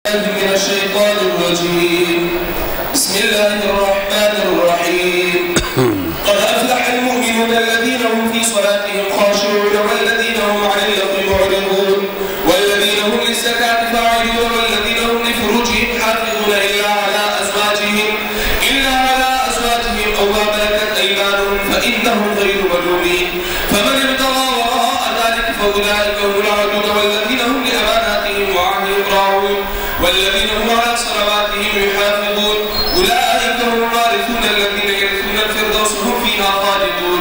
من الشيطان الرجيم بسم الله الرحمن الرحيم قد أفلح المؤمنون الذين هم في صلاتهم خاشعون والذين هم عن اللغو معرضون والذين هم للزكاة فاعلون والذين هم لفروجهم حافظون إلا على أزواجهم أو ما ملكت أيمانهم فإنهم غير ملومين فمن ابتغى وراء ذلك فأولئك هم العادون والذين هم لأماناتهم وعهدهم راعون والذين هم على صلواتهم يحافظون أولئك هم الوارثون الذين يرثون الفردوس هم فيها خالدون.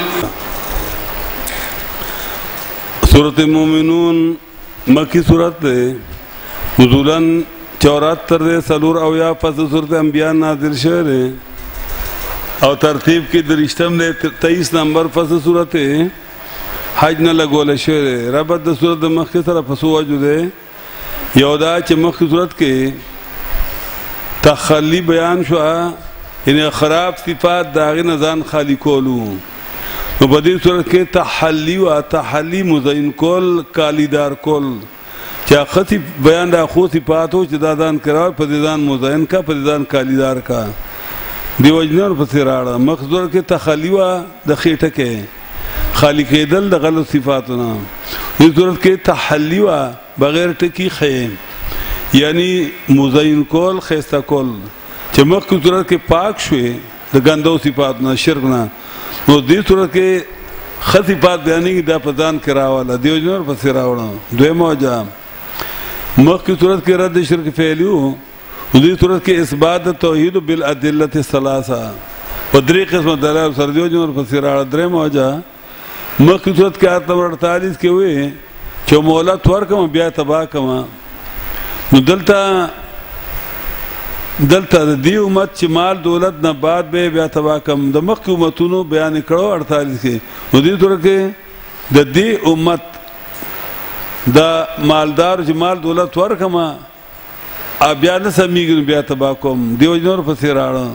سورة المؤمنون مکی سورت ہے، نزولاً 74 سلور او یا پس سورت انبیاء نازل شہر ہے او ترتیب کی درشتم دے 23 نمبر پس سورت حج نہ لگول شہر ہے. ربط دا سورت مخی سر پسو وجو دے یودا چھ مخی سورت کے تخلی بیان شوا یعنی خراب صفات داغی نزان خالی کولو نو بدی صورت کے تحلی و تحلی مزین کول کالیدار کول چا خطی بیان دا خو صفات ہو چا دادان کراو پدیدان مزین کا پدیدان کالیدار کا دیو اجنور پسی راڑا مخصور کے تخلیوہ دا خیٹکے خالی قیدل دا غلط صفاتنا اس صورت کے تحلیوہ بغیر ٹکی خیم یعنی مزین کول خیستہ کول چا مخصور صورت کے پاک شوئے دا گندو صفاتنا شرکنا نو دی صورت کے خط صفات بیانی کی دا پدان کراوالا دیو اجنور پسی راڑا دوے موجہ مخصور صورت کے رد شرک فعلیو دی صورت کے اثبات توحید بالعدلت الثلاثہ پدری قسم دلائل سردیو جنور پسیراڑ درے موجہ مخی صورت کے آیت نمبر 48 کے ہوئے چو مولا تور کما بیا تباہ کما نو دلتا دی امت چی مال دولت نباد بے بیا تباہ کم دا مخی امتونو بیانی کرو 48 کے نو دی صورت کے دا دی امت دا مالدار چی مال دولت تور کما بیا نسمیگن بیا تباکم دیو جنور پسی راڑا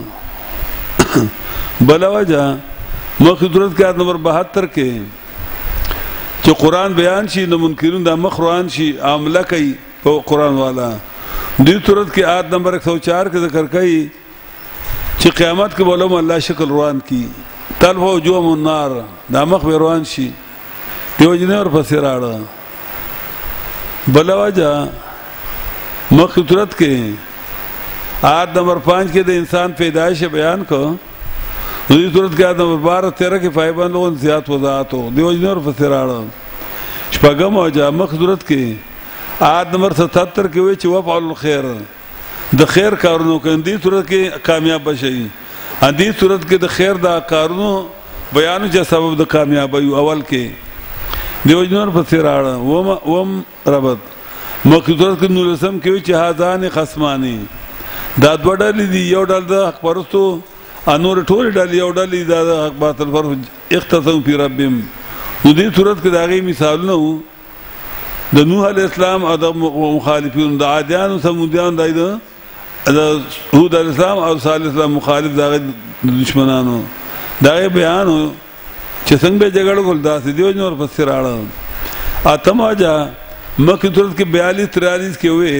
بلا وجہ مخی صورت کے آیت نمبر 72 کے چو قرآن بیان شی نمنکرون دا مخ روان شی عاملہ کئی قرآن والا دیو صورت کے آیت نمبر 104 کے ذکر کئی چی قیامت کے بولم اللہ شکل روان کی طلب وجوہم النار دا مخ بے روان شی دیو جنور پسی راڑا بلا وجہ مخی صورت کے آیت نمبر 5 کے دے انسان پیدائش بیان کو دوسری صورت کے آیت نمبر 12-13 کے فائبان لوگوں زیادت وضاحت ہو دیو جنور فسراڑا شپاگم ہو جا مخی صورت کے آیت نمبر 77 کے ہوئے چی وفعل الخیر دا خیر کارنوں کے اندی صورت کے کامیاب بشئی اندی صورت کے دا خیر دا کارنوں بیانو جا سبب دا کامیاب بیو اول کے دیو جنور فسراڑا وم ربط مخی صورت کے نورسم کے وچ حاضان خصمانی دا دو ڈالی دی یو ڈال دا حق پرستو انور ٹھولی ڈالی یو ڈالی دا حق باطل پر اختصم فی ربیم نو دی صورت کے داغی مثالنا ہو دا نوح علیہ السلام اور دا مخالفین دا عادیان و سمودیان دا حود علیہ السلام اور صالح علیہ السلام مخالف داغی دشمنانو داغی بیان ہو چسنگ بے جگڑ کل دا سی دیو جنور پسر آڑا آتم آجا مخی صورت کے 42-43 کے ہوئے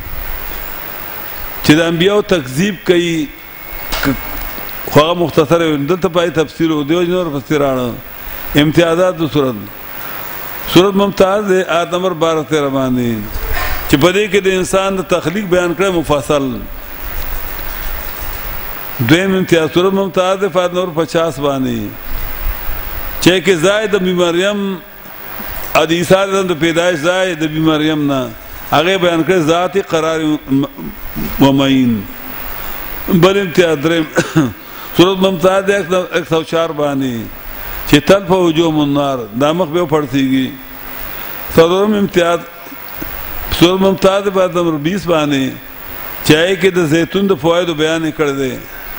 چیز انبیاء و تکذیب کئی خواہ مختصر ہے دلتا پائی تفسیر ہو دیو جنور فسیر آنا امتیازات دو صورت ممتاز ہے آیت نمبر 12-13 باندی چی پدے کے دے انسان دا تخلیق بیان کرے مفاصل دویم امتیاز صورت ممتاز ہے آیت نمبر 50 باندی چاہے کہ زائد ابی مریم عیسیٰ علیہ السلام پیدائش زائد ابی مریم نا آگے بیان کرے ذاتی قرار ومعین بل امتیاز درم صورت ممتاز 104 بانی چی تلف وجوم النار دامق بیو پڑھتی گی صدرم امتیاز صورت ممتاز بات نمبر 20 بانی چاہے کہ دا زیتون دا فوائد بیان کر دے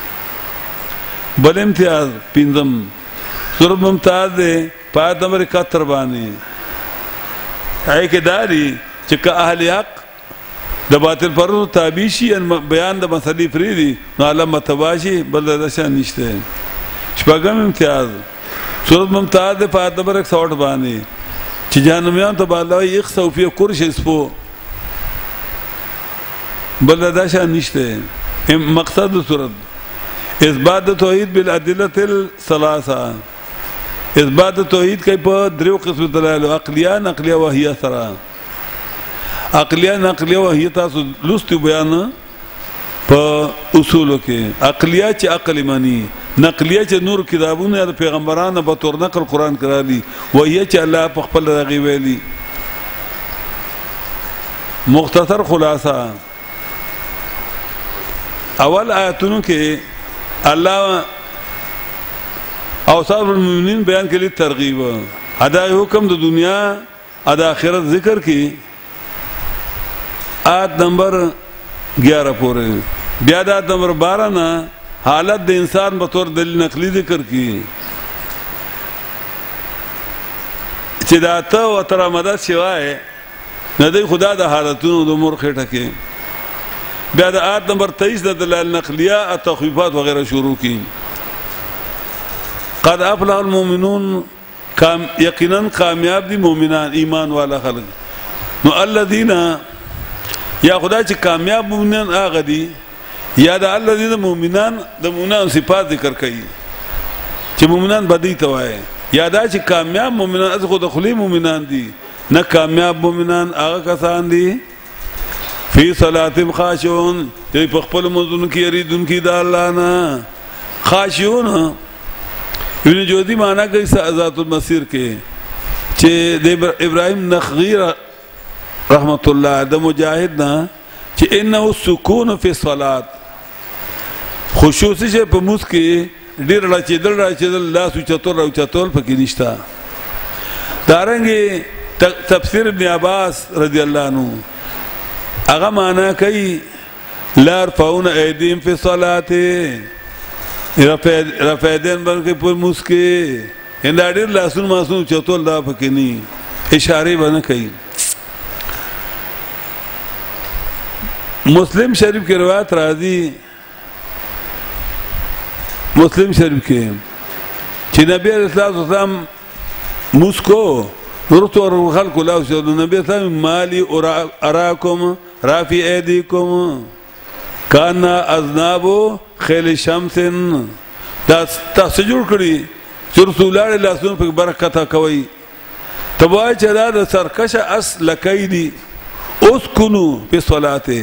بل امتیاز پیندم صورت ممتاز دے پایت نمبر 71 بانی اے کہ داری چکا اہل حق دا باطل پرو تابیشی بیان دا مسئلی فریدی نو علم متباشی بلد دشان نشتے شپاگم امتیاز صورت ممتاز دے پایت نمبر 160 بانی چی جہنمیان تو بالاوی ایک صوفی کرش اسپو بل دا شان نشته. مقصد صورت اثبات توحید بالادله الثلاثه، اثبات توحید کوي په دریو قسم دلایل، عقلیه نقلیه وحیه سره. عقلیه نقلیه وحیه تاسو لوستي بیان په اصولو کې. عقلیه چې عقل مانی، نقلیه چې نور کتابونه د پیغمبرانو په تور نقل قران کړالي، وحیه چې الله په خپل راغي ویلي. مختصر خلاصه اول آیتونو کې الله اوصاف المؤمنین بیان کړي، ترغیب ادا حکم د دنیا ادا آخرت ذکر کی. آیت نمبر 11 پورې، بیا د آیت نمبر 12 نه حالت د انسان په تور دلیل نقلی ذکر کی چې دا ته او تر مدد شوای نه دی خدا د حالتونو د امور خټه کې. بیا د آیت نمبر 23 د دلایل نقلیه او تخویفات وغیرہ شروع کی. قد افلح المؤمنون، یقینا کامیاب دي مؤمنان ایمان والا خلق. نو الذين یا خدا چې کامیاب مؤمنان هغه دي، یا د الذين مؤمنان د مؤمنان صفات ذکر کوي چې مؤمنان بدی ته وایي، یا دا چې کامیاب مؤمنان از خود خلی مؤمنان دي، نه کامیاب مؤمنان هغه کسان دي فی صلاتهم خاشعون چې په خپل منځونو کې یریدونکي د الله نه. خاشعون ابن جوزی معنی کوي ذات المسیر کې چې د ابراهیم نخعی رحمت الله د مجاهد نه چې انه السکون فی الصلاه، خصوصي چې په موږ کې ډیر راچېدل لاس اوچتول پکې نشته. دارنګه تفسیر ابن عباس رضی الله عنه هغه معنی کوي لا يرفعون ايديهم في الصلاه، رفیدین بلکې پر مسکه انده ډیر لاسون ماسون چتول دا پکې نه اشاره باندې کوي. مسلم شریف کې روایت راځي، مسلم شریف کې چې نبی علیہ الصلوۃ والسلام مسکو ورته خلق له شو نبی صلی مالی اراکم رافی ایدیکم کان اذنابو خیل شمسن. دا تاسو جوړ کړی چې رسول الله لاسونه په برکت کوي. تبای چې دا د سرکش اس لکیدی اوس کونو په صلاته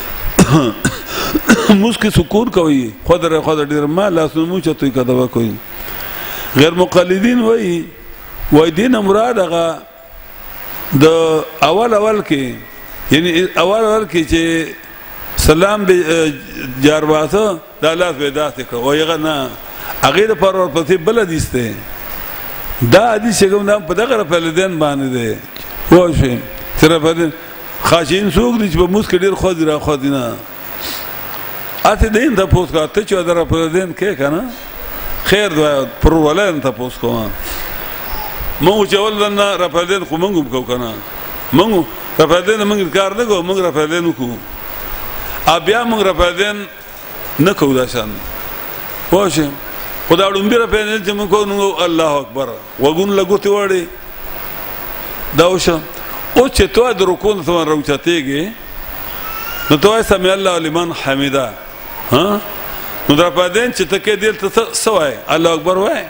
مسکی سکون کوي، خود ډیر ما لاسونه مو چتوي کده کوي. غیر مقلدین وای دین مراد هغه د اول کې، یعنی اول کې چې سلام به جارواسه د الله په داسې کو یغه نه هغه د پر ورپسې بل دیسته. دا حدیث څنګه په دغه فلدین باندې ده واشه تر په خاشین سوق دي چې په موږ کې ډیر خو دي نه اته دین ته پوس کا ته چې در په دین کې کنه خیر دا پر ولن ته پوس کوه مو چې ولنا رفدین خو مونږ کو کنه مونږ رفدین مونږ کار نه کو، مونږ رفدین کو بیا مونږ رفدین نه کو دا شان واشه خدا ډومبي رفدین چې مونږ کو نو الله اکبر وګون لګوتی وړي دا وشه. او چې تو د رکوع ثمن روچتهږي نو تو سمع الله لمن حمده، ها نو رفدین چې تکې دل ته سوای الله اکبر وای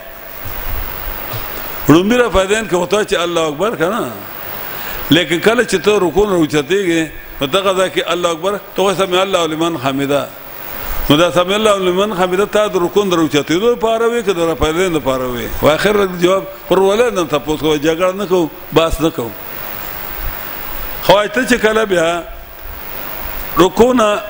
ډومبي رفدین کې وته چې الله اکبر کنه. لیکن کله چې تو رکوع روچتهږي نو دغه ځکه الله اکبر تو سمع الله لمن حمده، نو دا سمع الله لمن حمده تا د رکوع دروچته دوی پاره وي که د رفدین پاره وي. واخر جواب پر ولادن تاسو کو جګړه نه کو باس نه کو. خوایته چې کله بیا رکوع نه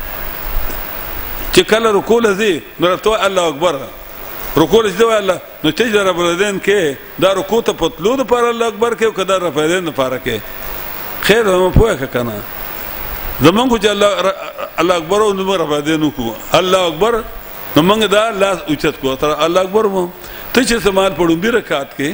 چې کله رکوع لذي نو تو الله اکبر رکوع لذي الله نو چې د رفدین کې دا رکوع ته پتلو د پر الله اکبر کې او کدا رفدین لپاره کې خیر هم پوهه کنه زمونږ چې الله اکبر او نو رفدین کو الله اکبر نو موږ دا لاس اوچت کو تر الله اکبر مو ته چې سمال پړو بي رکعت کې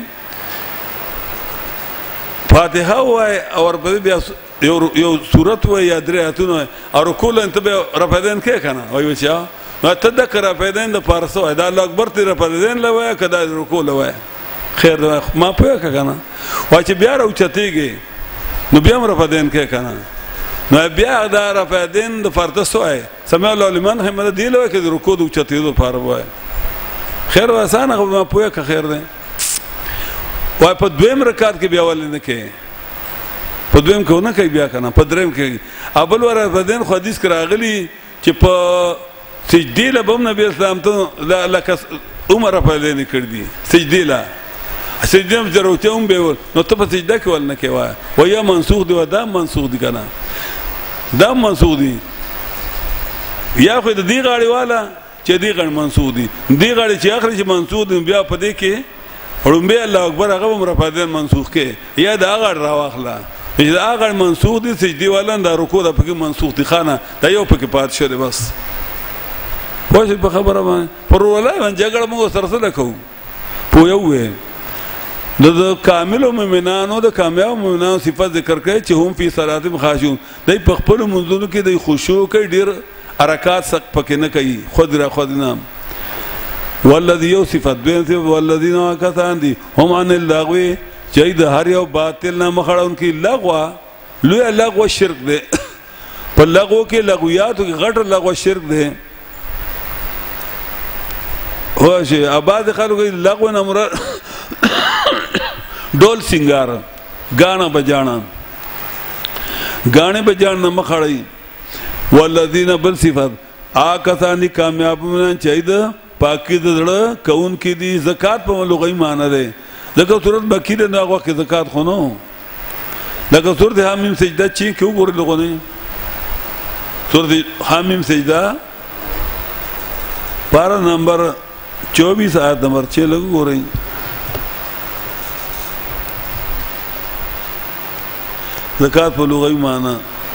فاتحه وای او په بیا یو سورت وای یا درې اتونه او رکوع انت به رفدین کې کنه وای چې نو تذکر رفدین د پارسو دا الله اکبر ته رفدین لوي کدا رکوع لوي خیر ما پوهه کنه وای چې بیا راوچتېږي نو بیا رفدین کې کنه نو بیا دا رفعتین د فرض سوای سمع الله لمن حمد دی له کې رکوع د چتیدو پر وای خیر واسانه ما پوهه که خیر ده وای په دویم رکعت کې بیا ولې نه کې په دویم کې نه کوي بیا کنه په دریم کې اول ور رفعتین خو حدیث راغلی چې په سجدی له بم نبی اسلام ته لکه عمر په لین کړ دي سجدی له سجده ضرورت هم به نو ته په سجده کې ول نه کې وای و یا منسوخ دی و دا منسوخ دی کنه دا منسوخ دی یا خو د دې غاړي والا چې دې غړ منسوخ دي دې غاړي چې اخر چې منسوخ دي بیا په دې کې وړومبه الله اکبر هغه هم رفعتین منسوخ کې یا دا غړ راواخلا چې دا غړ منسوخ دي سجدي والا دا رکوع د پکې منسوخ دي خانه دا یو پکې پات شوی بس پوه په خبره باندې پر ولای باندې جګړه موږ سره سره کوو پوه یو وې د کامل مومنانو د کامیاب مومنانو صفات ذکر کړي چې هم فی صلاتهم خاشعون دای په خپل منځونو کې د خشوع کوي ډیر حرکات سق پکې نه کوي خود را خود نام والذي يصفت بين والذين كثان دي هم عن اللغو چې د هر یو باطل نه مخړون کې لغوه لوی لغوه شرک ده په لغو کې لغویاتو کې غټ لغوه شرک ده هو شي آباد خلکو لغو نه مراد ډول سنگار غانا بجانا غانے بجانا مخړی والذین بل صفات آکسانی کامیاب من چاہید پاکی دړه کون کی دی زکات په لغوی معنی ده دغه صورت باقی ده هغه کې زکات خونو دغه صورت حمیم سجده چی کیو ګور لغونه صورت حمیم سجده پارا نمبر 24 آیت نمبر 6 لګو ګورئ زکات په لغوی معنی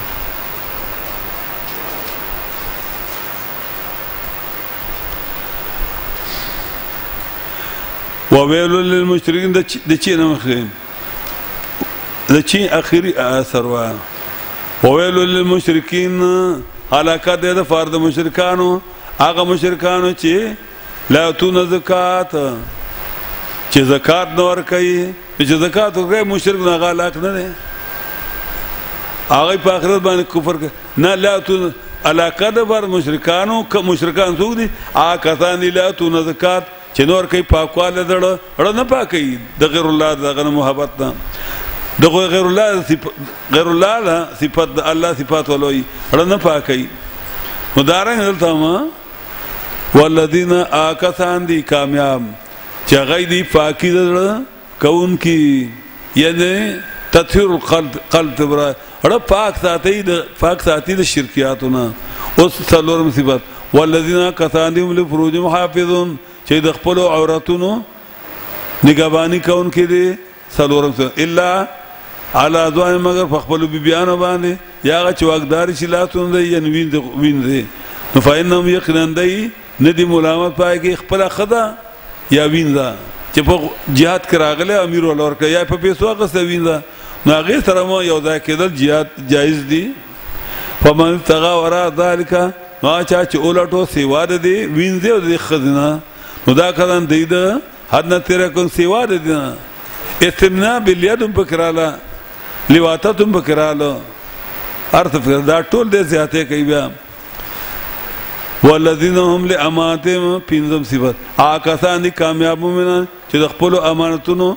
وویل للمشرکین د چی نه مخیم د چی اخری اثر وا وویل للمشرکین علاقه د فرد مشرکانو هغه مشرکانو چې لا تون زکات چې زکات نور کوي چې زکات ورکوي مشرک نه غلاک نه دی هغه په آخرت باندې کفر نه لا تون علاقه د فرد مشرکانو که مشرکان څوک دي هغه کسان لا تون زکات چې نور کوي پاکواله دړه اړه نه پاکي د غیر الله دغه محبت نه د غیر الله صفات د الله صفات ولوي اړه نه پاکي مدارنګ دلته ما والذین آکسان دی کامیاب چې غیدی پاکی دړه کون کی یعنی تطهیر القلب تبرا اړه پاک ساتي د شرکیاتونه اوس څلورم صفات والذین کسان لفروجهم حافظون چې د خپل عورتونو نگہبانی کون کې دي څلورم الا علی ازواج مگر په خپل بیبیانو باندې یا چې واقدار شي لاتون دی یا وین دی نو فإنهم یقینا دی ندی ملامت پای کې خپل خدا یا وین دا چې په jihad کې راغله امیر ولور کې یا په پیسو غسه وین دا نو هغه سره مو یو ځای کېدل jihad جایز دی فمن تغا ورا ذلك ما چې اولټو سیوا دی وین دی او د خزنه نو دا کدان دی دا حد نه تیرا کون سیوا دی استمناء بالیدم بکراله لواتتم بکراله ارث دا ټول دې زیاته کوي بیا والذین هم لامانتهم پنځم صفات آکسان دي کامیاب مومنان چې د خپل امانتونو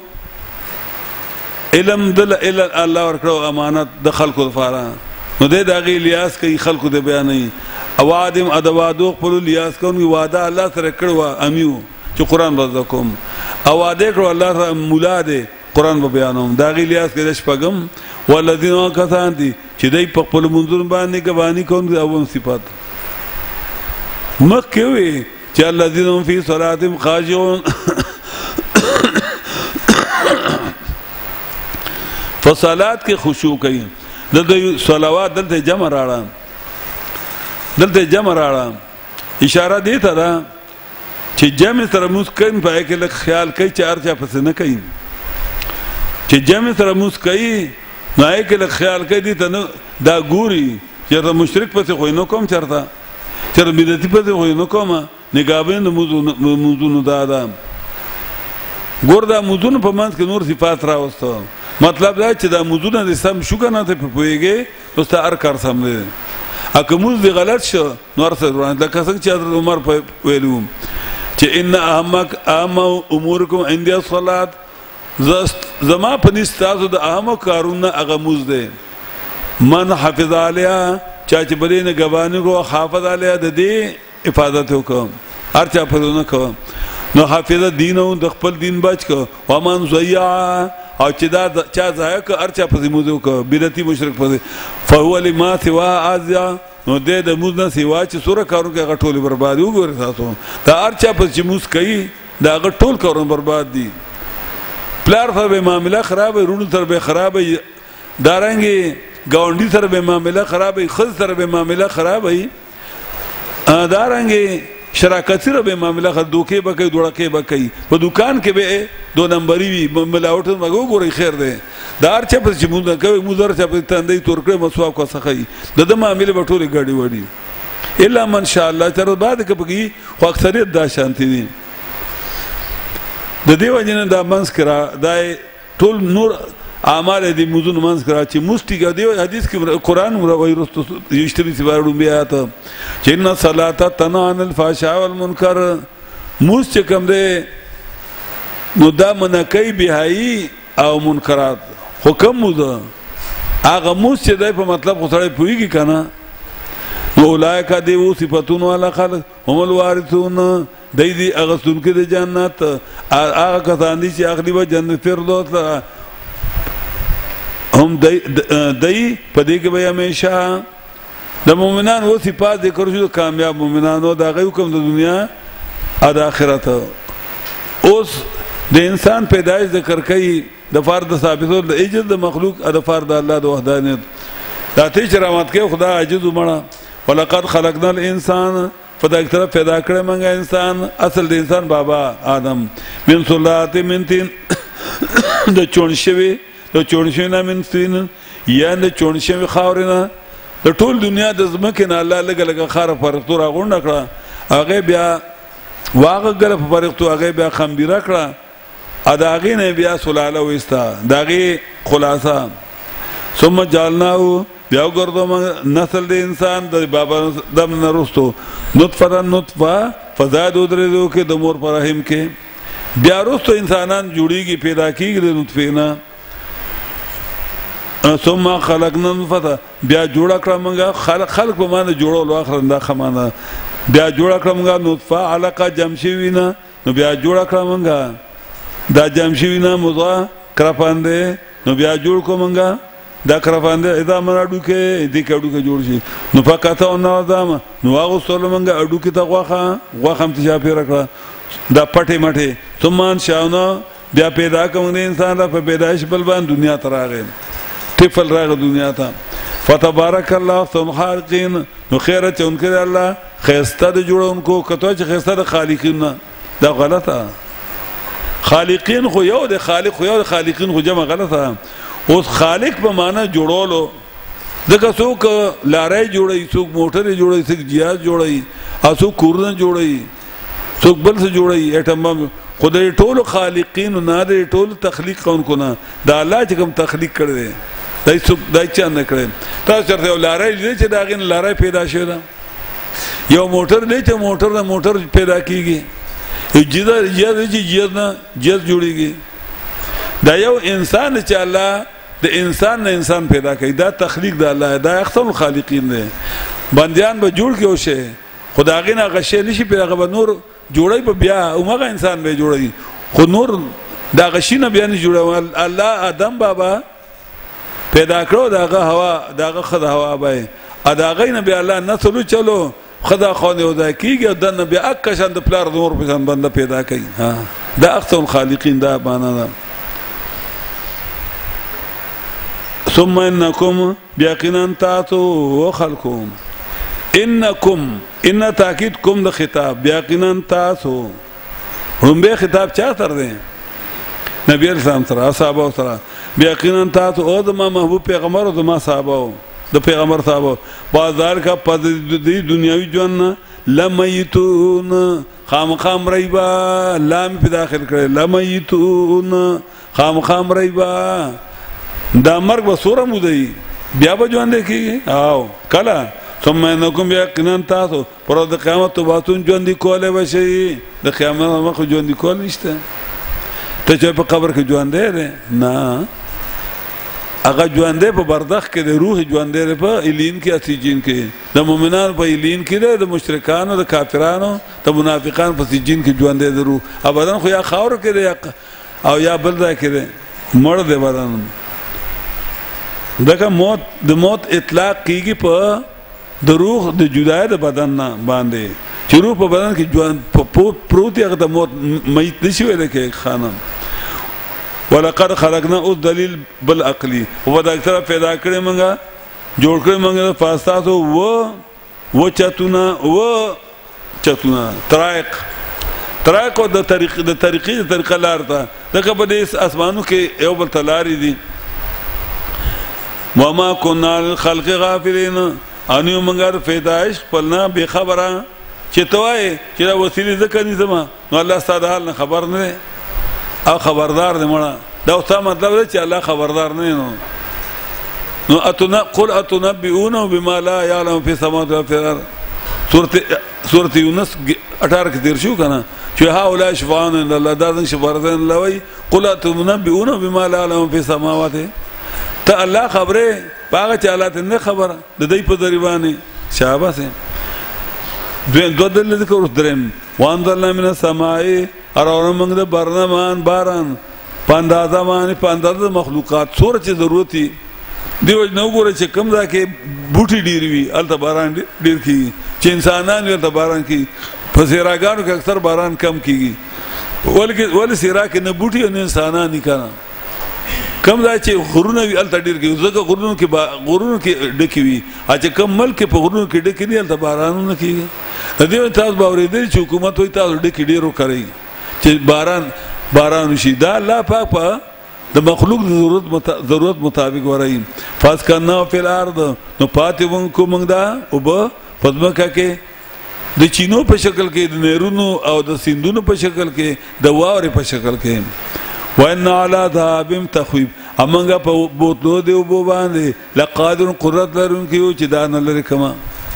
علم دل الله ورکړو امانت د خلکو لپاره نو دې دغه لیاس کوي خلکو د بیانې اوادم ادوادو خپل لیاس کوي وعده الله سره کړو امیو چې قران بزکم اواده کړو الله سره مولا دې قران به بیانوم دغه لیاس کې شپږم والذین کسان دي چې دې په خپل منځون باندې گواہی کوي اوم صفات مکه وي چې الذين فی صلاتهم خاشعون فصلات کې خشوع کوي دلته صلوات دلته جمع راړه اشاره دی ته ده چې جمع سره مسکین پای کې لږ خیال کوي چې ارچا پس نه کوي چې جمع سره مسکین نه کې لږ خیال کوي دي ته دا ګوري چې مشرک پس خو نه کوم چرته چر بدعتي پس خو نه کوم نگابین موضوع دادا ګور دا موزونه په منځ کې نور صفات راوسته مطلب دا چې دا موزونه د سم شو کنه ته په پويږي نو ستا هر کار سم دی اګه موز دی غلط شو نور سره روان لکه څنګه چې حضرت عمر په ویلو چې ان اهم امورکم عند الصلاه زما په نستازو د اهم کارونه هغه موز دی من حفظ عليها چا چې بلې نه غبانې کو حافظ عليها د دې حفاظت وکم هر چا پرونه کو نو حافظ دینو د خپل دین بچ کو ومن ضيع او چې دا چا ځای کو هر چا په موزو کو بدعتي مشرک په فهو لما سوا ازیا نو د موز نه سوا چې سوره کارو کې غټول برباد وګور تاسو دا هر چا په موز کوي دا غټول کارونه برباد دي پلار سره به معاملې خراب رونو سره به خراب دارنګي گاونډي سره به معاملې خراب خز سره به معاملې خراب دارنګي شراکت سره به معاملې خد دوکې به کوي دوړکې به کوي په دکان کې به دو نمبرې وي ملاوټ مګو ګوري خیر دی دا هر چا په چې موږ کوي موږ هر چا په تندې تور کړې مسواک کو سخی د معاملې به ټولې ګاډي وړي الا من شاء الله تر بعد کې خو اکثریت دا شانتي دي د دیو جن دا منس کرا دا ټول نور اعمال دي موزون منس کرا چې مستیګه دیو حدیث کې قران وایي رستو یشتري سی وارو بیا ته چې ان صلاه تنها عن الفحشاء والمنکر موس چې کوم دی نو دا منکای بهایي او منکرات حکم موزه هغه موس چې دای په مطلب خو سره پويږي کنه اولئک دیو صفاتون والا خلق هم الوارثون دی اغسطن کې د جنت هغه کسان دي چې اخلي به جنت فردوس هم دی په دې کې به همیشه د مؤمنان و صفات ذکر شو کامیاب مؤمنانو دا غي حکم د دنیا او د آخرت اوس د انسان پیدایش ذکر کوي د فرد ثابتو د ایجاد د مخلوق او د فرد الله د وحدانیت دا ته چې رحمت کوي خدا عجز ومړه ولقد خلقنا الانسان فدا طرف پیدا کړه منګه انسان اصل د انسان بابا آدم من صلات من تین د چونشوي د چونشوي نه من تین یا د چونشوي خاورنه د ټول دنیا د زمکه نه الله لګ خار فرقتو را غونډ کړه هغه بیا واغه ګل فرقتو هغه بیا خمبيره کړه اداغه نه بیا سلاله وستا داغه خلاصہ ثم جعلناه بیا وګرځوم نسل د انسان د بابا دم نرستو نطفه فزاد درېدو کې د مور پر رحم کې بیا رستو انسانان جوړیږي پیدا کیږي د نطفه نه ثم خلقنا نطفه بیا جوړ کړم موږ خلق په معنی جوړول اخر دا خمانه بیا جوړ کړم موږ نطفه علقه جمشوینا نو بیا جوړ کړم موږ دا جمشوینا مضغه کرپاندې نو بیا جوړ کومګه دا کرفانده اذا من اډو کې دې کې اډو کې جوړ شي نو فقط او نظام نو هغه سره منګه اډو کې ته غوخه هم تجا پیر کړه دا پټه مټه ثمان شاونه بیا پیدا کوم انسان را په پیدائش بل باندې دنیا ته راغی طفل راغی دنیا ته فتبارك الله ثم خالقین نو خیرت انکه الله خیسته د جوړونکو کته چې خیسته د خالقین دا غلطه خالقین خو یو د خالق خو یو د خالقین خو جمع غلطه اوس خالق په معنا جوړولو دغه څوک لارای جوړي څوک موټر جوړي څوک جهاز جوړي او څوک کورونه جوړي څوک بل څه جوړي اټم خدای ټول خالقین نه دي ټول تخلیق کوونکو نه دا الله چې کوم تخلیق کړی دای څوک دای چا نه کړی تاسو چرته لارای دې چې دا غن لارای پیدا شوه یو موټر دې چې موټر پیدا کیږي جهاز جوړيږي دا یو انسان چې الله د انسان نه انسان پیدا کوي دا تخلیق د الله دا احسن الخالقین دی بندیان به جوړ کې وشه خدای نه غشې نشي پیغه به نور جوړي په بیا اومغه انسان به جوړي خو نور دا غشې نه بیا نه جوړول الله آدم بابا پیدا کړو داغه هوا داغه خد هوا به اداغه نه بیا الله نسلو چلو خدا خو نه ودا کیږي د نه بیا اکشان د پلار نور په ځان بنده پیدا کوي ها دا احسن الخالقین دا معنا ده ثم انکم بیاقینا تاسو وخلقکم انکم ان تاکید کوم د خطاب بیاقینا تاسو هم به خطاب چا تر دی نبی اسلام سره اصحاب سره بیاقینا تاسو او د محبوب پیغمبر او د ما صحابه د پیغمبر صاحب بازار کا پد دی دنیاوی ژوند لمیتون خام ریبا لام په داخل کړي لمیتون خام ریبا دا مرګ به سوره مودي بیا به ژوند کیږي او کله ثم انکم یقینا تاسو پر د قیامت توباتون ژوند کوله وشي د قیامت مخ ژوند کول نشته ته چې په قبر کې ژوند دی نه هغه ژوند په بردخ کې د روح ژوند دی په الین کې اسیجین کې د مؤمنانو په الین کې د مشرکانو د کافرانو د منافقانو په سیجین کې ژوند دی د روح ابدا خو یا خاور کې او یا بل ځای کې مړ دی بدن دغه موت د موت اطلاق کیږي په د روح د جدای د بدن نه باندې چې روح په بدن کې ژوند پروت هغه د موت میت نشي ویل کې خانم ولقد خلقنا او دلیل بل عقلی و دا اکثر پیدا کړی منګه جوړ کړی منګه فاستاسو و چتونا طرائق د طریقې لار ته دغه په دې اسمانو کې یو بل تلاري دي وما كنا للخلق غافلين انو منګه پیدائش پلنا به خبره چې توای چې دا وسیله ذکر نظم نو الله ستاسو حال نه خبر نه او خبردار دی مړه دا اوسه مطلب دی چې الله خبردار نه نو قل اتنبئون بما لا يعلم في السماوات وفي الارض سورة یونس 18 کې تیر شو کنه چې هؤلاء شفعاء عند الله دا شفاعتن الله وی قل اتنبئون بما لا يعلم في السماوات ته الله خبره باغ چې الله ته نه خبره د دې په ذریعہ شاباسه دو دل ذکر درم وانزلنا من السماء اور موږ د برنمان باران پاندازه باندې پاندازه مخلوقات سور چې ضرورتي دیو نو ګوره چې کم دا کې بوټي ډیر وی الته باران ډیر کی چې انسانان یې ته باران کی فسیراګانو کې اکثر باران کم کیږي ول سیرا کې نه بوټي نه انسانان نه کنا کم دا چې غرونه وی الته ډیر کی ځکه غرونو کې ډکی وی چې کم ملک په غرونو کې ډکی نه الته باران نه کیږي دیو تاسو باورې دي چې حکومت وي تاسو ډکی ډیرو کوي چې باران شي دا الله پاک په د مخلوق ضرورت مطابق ورای فاس کرنا فی الارض نو پاتې کو موږ دا او په پدمکه کې د چینو په شکل کې د نهرونو او د سیندونو په شکل کې د واورې په شکل کې وان علی ذابم تخویب امنګه په بوتلو دی او باندې لقادر قدرت لرونکي چې دا نه لري کما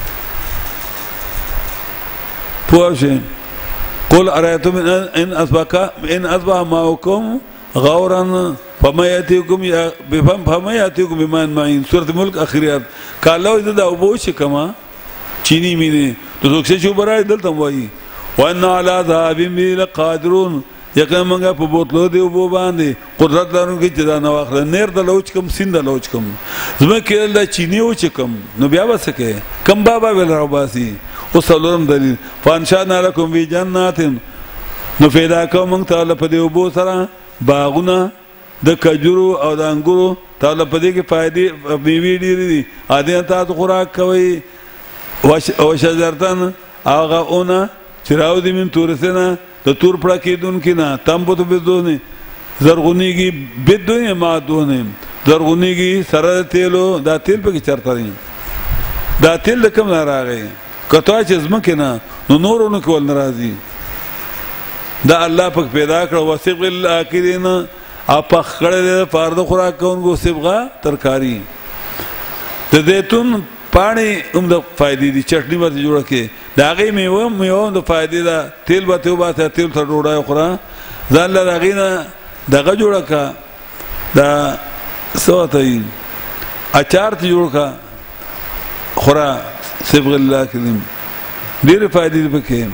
پوښ قل ارایتم ان اصبح ماؤکم غورا فما یاتیکم بمان معین سورۃ ملک اخریات کالو دا ابو شکما چینی مینه تو څوک چې برای دلته وایي وان علی ذهاب لقادرون یقینا موږ په بوتلو دی ابو باندې قدرت لرونکي چې دا نو اخر نیر د لوچ کم سیند لوچ کم زما کې دا چینی او چکم نو بیا وسکه کم بابا ویل راو باسي وصلورم دلیل فانشانا لكم في جنات نو پیدا کوم تعالی په دې ابو سره باغونه د کجورو او د انګورو تعالی په دې کې فائدې میوې ډېرې دي اده تاسو خوراک کوي او شجرتن هغه اونه چراو دي من تورسنه د تور پړه کېدونکې نه تمبو ته بدونه زرغونیږي بدونه مادونه زرغونیږي سره تیلو دا تیل په کې چرته دي دا تیل د کوم نه راغی کته چې زمکه نه نو نورونو کول ناراضي دا الله پاک پیدا کړ وسیق الاخرین اپ خړې فرض خوراک کوونکو سبغه ترکاری د زيتون پانی د فائدې دي چټنی ورته جوړه کې داغه میوه د فائدې دا تیل به ته واسه تیل ته ډوډۍ خورا ځان له داغینه دغه جوړه کا دا سوتای اچار ته جوړ کا خورا سبغ الله کریم ډیر فائدې پکې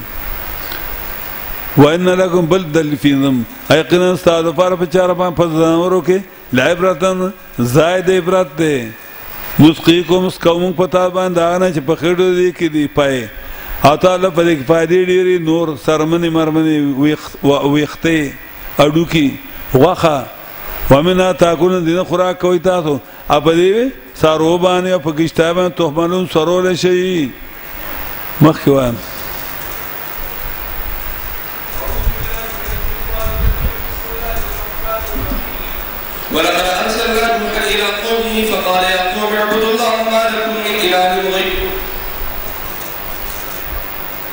وان لکم بل دل فینم ایقنا استاد پر په چار باندې فزانورو کې لعبرتن زائد عبرت ده مسقیکم قوم پتا باندې نه چې په خېړو دي کې دی پای او تعالی په دې فائدې ډېری نور سرمنې مرمنې ويخته اډو کې واخه ومنها تاكلون دین خوراک کوي تاسو اپ دې سارو باندې په کیشته باندې تهملون سرول شي مخوان ولقد أرسلنا نوحا إلى قومه فقال يا قوم اعبدوا الله ما لكم من إله غيره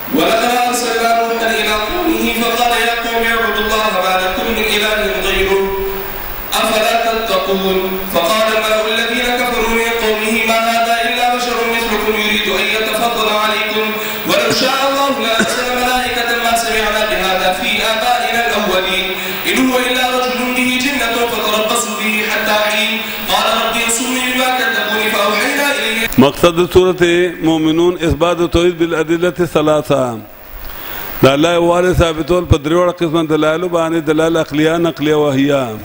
ولقد أرسلنا نوحا إلى قومه فقال يا قوم اعبدوا الله ما لكم من إله غيره أفلا تتقون فقال الملأ الذين كفروا من قومه ما هذا إلا بشر مثلكم يريد أن يتفضل عليكم ولو شاء الله لأرسل ملائكة ما سمعنا بهذا في آبائنا الأولين إن هو إلا رجل به جنة فتربصوا به حتى حين قال رب انصرني بما كذبوني فأوحينا إليه. مقصد سورة مومنون اثبات التوحید بالادلة الثلاثة. دا الله واله ثابتول په دریوړه قسم دلایل باندې دلایل عقلیه نقلیه وحیه.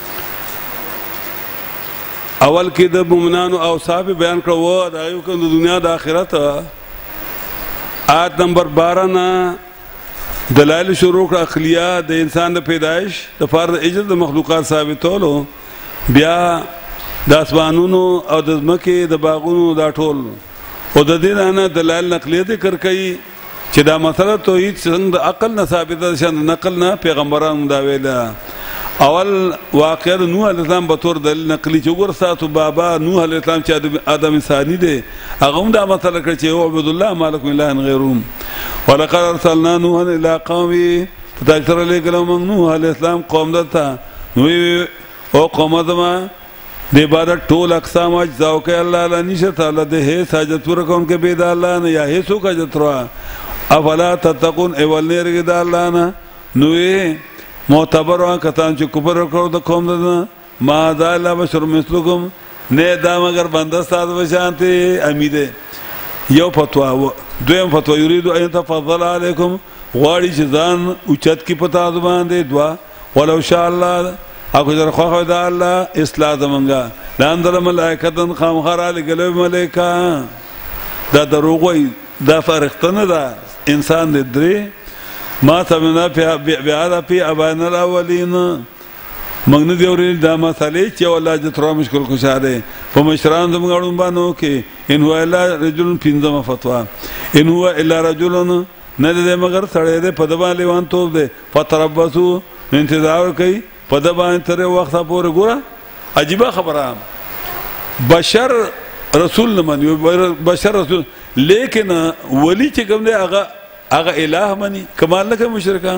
اول کې د مومنانو اوصاف بیان کړو دا یو کوم د دنیا د آخرت آیت نمبر 12 نه دلایل شروع کړ عقلیه د انسان د پیدایش د فرض اجر د مخلوقات ثابتولو بیا د اسمانونو او د ځمکې د باغونو دا ټول او د دې نه دلایل نقلیه ذکر کوي چې دا مسله توحید څنګه د عقل نه ثابته شند نقل نه پیغمبرانو دا ویل. اول واقع نوح علیہ السلام به طور دلیل نقلی چې ګور ساتو بابا نوح علیہ السلام چې آدم ثانی دی هغه هم دا مسله کړ چې عبد الله مالک اله غیره. ولقد ارسلنا نوحا الى قومه فتاكثر لكم نوح علیہ السلام قوم دته نو او قوم دما د عبادت ټول اقسام اجزا کوي الله لا نشه تعالی د حاجت ورکون کې بيد الله نه یا هیڅ کو حاجت افلا تتقون اول نه رګد الله نه نو معتبر کتان چې کفر وکړو د قوم دنه ما ذا الا بشر مثلكم نه دا مگر بنده سات وشانتي امیده. یو فتوا دویم فتوا یرید ان تفضل علیکم غواړي چې ځان اوچت کی پتا باندې دعا ولو شاء الله اكو در خو دا الله اصلاح زمنګا لاندر ملائکتن خامخرا لګلو ملائکه دا دروغ وي دا فرختنه دا انسان دې درې ما سمنا بهذا في ابائنا الاولين مغنه دی اوري دا مسالې چې الله ج تر مشکل خوشاله په مشران زمغړم باندې کې ان هو الا رجل پینځم فتوا ان هو الا رجل نه دې مگر سړی دې په دبا لیوان توب دې فتربصو انتظار کوي په دبا تر وخت پورې ګوره عجيبه خبره بشر رسول نه مني بشر رسول لیکن ولی چې کوم دی هغه الہ مني کمال نه کوي مشرکان.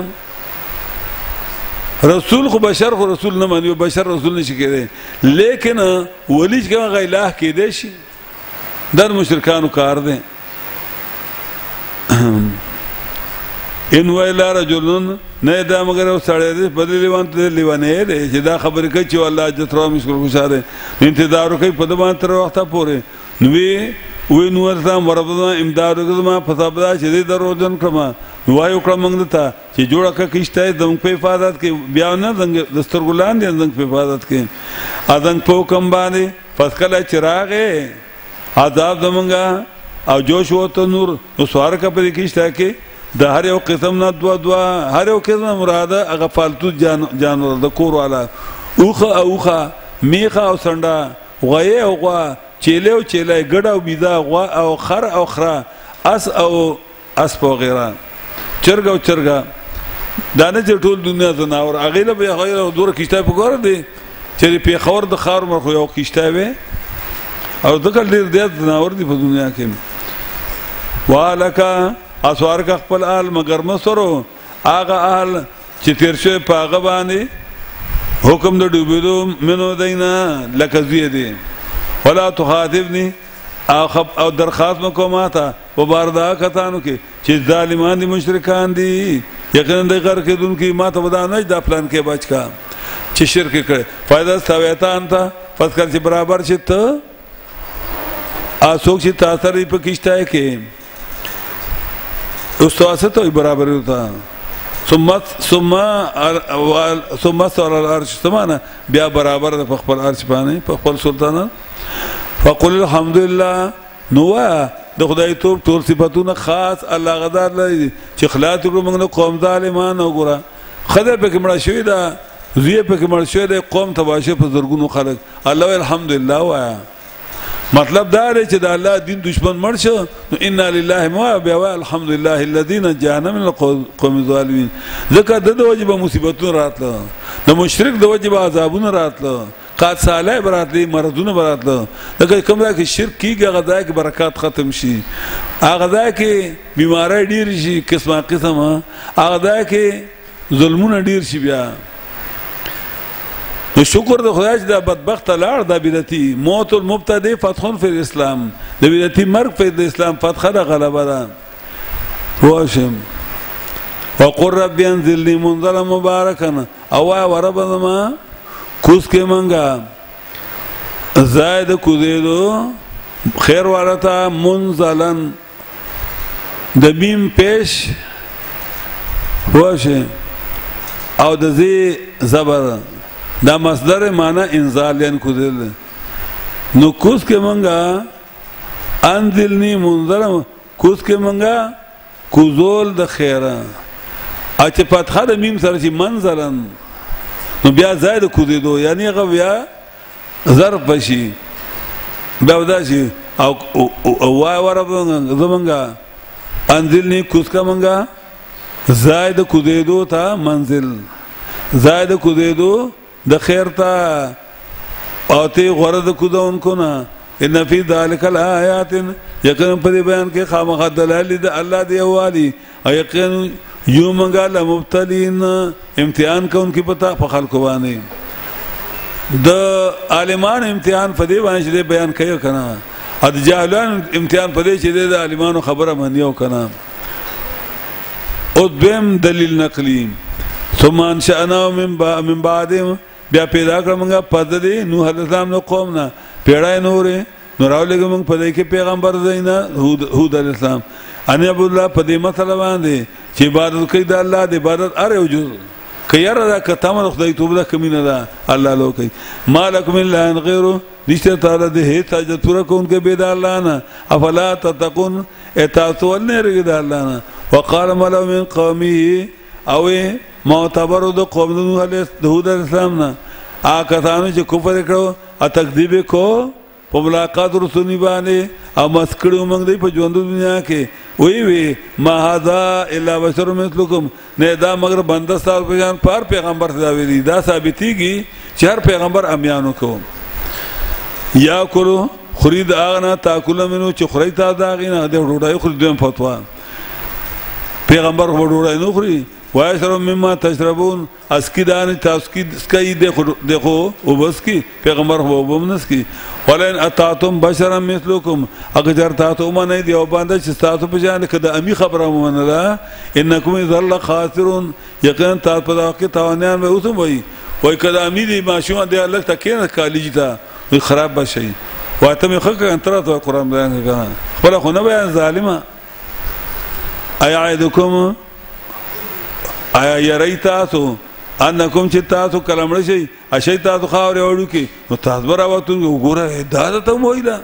رسول خو بشر خو رسول نه مني بشر رسول نشي کېدی لیکن ولی چې هغه الہ کېدی شي در مشرکانو کار دی. ان ویلا رجلن نه دا مگر سړی دی بدلی وانت لیوانه دی چې دا خبره کوي چې الله جترو مشکل خوشاله انتظار کوي په دمان تر وخت پورې نو وی نو ورته وربدا امداد وکړه په سبا چې دروځن کړم وایو کړم موږ ته چې جوړه کښته د په حفاظت کې بیا نه د سترګلان دي د په حفاظت کې اذن په کوم باندې فسکل چراغه عذاب زمونږه او جوش وته نور نو سوار کا په کښته کې د هر یو قسم نه دوا هر یو قسم مراده هغه فالتو جانور د کور والا اوخه میخه او سنډا غوي او غوا چيله او چيله ګډ او بيدا غوا او خر او خره اس او اس په غیره چرګ او چرګا دانه چې ټول دنیا زناور هغه له به غیر دور کیشته په ګور دي چې په خور د خار مر خو یو کیشته وي او دغه ډیر زناور دي په دنیا کې والکا اسوار کا خپل آل مگر مسرو هغه آل چې تیر شوی په هغه باندې حکم د ډوبېدو منو دینا لکه زوی دی ولا تخاطبني او درخواست مکو ماته و باردا کتانو کې چې ظالمان دي مشرکان دي یقینا د غر کې دن کې ماته ودا نه دا پلان کې بچ کا چې شرک کړي فائدہ سویتا انت پس کل چې برابر چې ته اسوک چې تاثر په کیشته کې استواسه ته برابر وتا ثم سر الارش سمانه بیا برابر د خپل ارش باندې په خپل سلطنت فقل الحمد لله نوا د خدای توب ټول صفاتونه خاص الله غدار لري چې خلاص کړو موږ قوم ظالمان وګړه خدای په کومه شوی دا زیه په کومه شوی دا قوم تباشه په زرګونو خلک الله الحمدلله وایا مطلب دا دی چې د الله دین دشمن مړ شو نو ان لله ما بیا الحمدلله الذين جاءنا من القوم الظالمين ځکه د وجبه مصیبتونه راتله د مشرک د وجبه عذابونه راتله قات صالح براتلی مرضونه براتله دغه کوم ځای کې شرک کیږي هغه ځای کې برکات ختم شي هغه ځای کې بیماری ډیر شي قسمه قسمه هغه ځای کې ظلمونه ډیر شي بیا شکر د خدای چې دا بدبخت لاړ دا بدعتي موت المبتدی فتح فی الاسلام د بدعتي مرګ په اسلام فتح ده غلبه ده واشم وقر رب انزلني منزلا مباركا او ربنا ما کوس کې منګه زائد کوزیدو خیر ورتا منزلن د بیم پیش واشه او د زی زبر دا مصدر معنی انزال یعنی کوزیدل نو کوس کې منګه انزلني منزلا کوس کې منګه کوزول د خیره اچ فتحه د میم سره چې منزلن نو بیا زائد کوزیدو یعنی هغه بیا ظرف بشي بیا ودا شي او وای وربنګ زمنګا انزلني کوسکا منګا زائد کوزیدو تا منزل زائد کوزیدو د خیر تا او ته غرض کوزون کو نه ان فی ذلک الآیات یقینا په بیان کې خامخ دلایل د الله دی والی یقینا یو منګا لمبتلین امتحان کوونکی پتا په خلکو باندې د عالمان امتحان په دې باندې چې بیان کوي کنه د جاهلان امتحان په دې چې د عالمانو خبره منیو کنه او دیم دلیل نقلی ثم انشأنا من بعدهم بیا پیدا کړمږه پد دې نوح علیہ السلام نو قوم نه پیړای نورې نو راولګم موږ په دې کې پیغمبر دینا هود علیہ السلام ان ابو الله په دې مسله باندې چې عبادت کوي د الله د عبادت اره وجود کيره دا کتمه خدای توبه کمینه ده الله لو کوي مالکم الا ان غیره نشته تعالی د هیڅ حاجت پوره کوونکې به د الله نه افلا تتقون اتاتون نه د الله نه وقال ملو من قومه او معتبر د قوم نوح علیہ السلام نه آکسانو چې کفر کړو ا تکذیب کو په ملاقات رسول باندې او مسکړو موږ دی په ژوند دنیا کې وی ما هذا الا بشر مثلكم نه دا مگر بنده سال بیان پر پیغمبر دا ویلی دا ثابتيږي چې هر پیغمبر امیانو کو یا کولو خرید اغنا تاکل منو چې خوري تا دا غینه د ډوډۍ خوري دویم فتوا پیغمبر ډوډۍ نو خوري وایشرب مما تشربون اسکیدان تاسکید سکای دیکھو وبس کی پیغمبر هو وبمنس کی ولئن اتاتم بشرا مثلكم اگر تاسو باندې دی او باندې چې تاسو په ځان کې د امی خبره ومنله انکم ذل خاسرون یقینا تاسو په واقع توانیان به اوسم وای کله امی دی ماشوم دی الله تکینه کالیج تا خراب بشي واته مخ کنترات قرآن بیان کړه خپل خو نه بیان ظالمه ایعدکم آیا یری تاسو انکم چې تاسو کلمړ شي اشی تاسو خاور وړو کې نو تاسو براوتو وګوره دا ته مویلا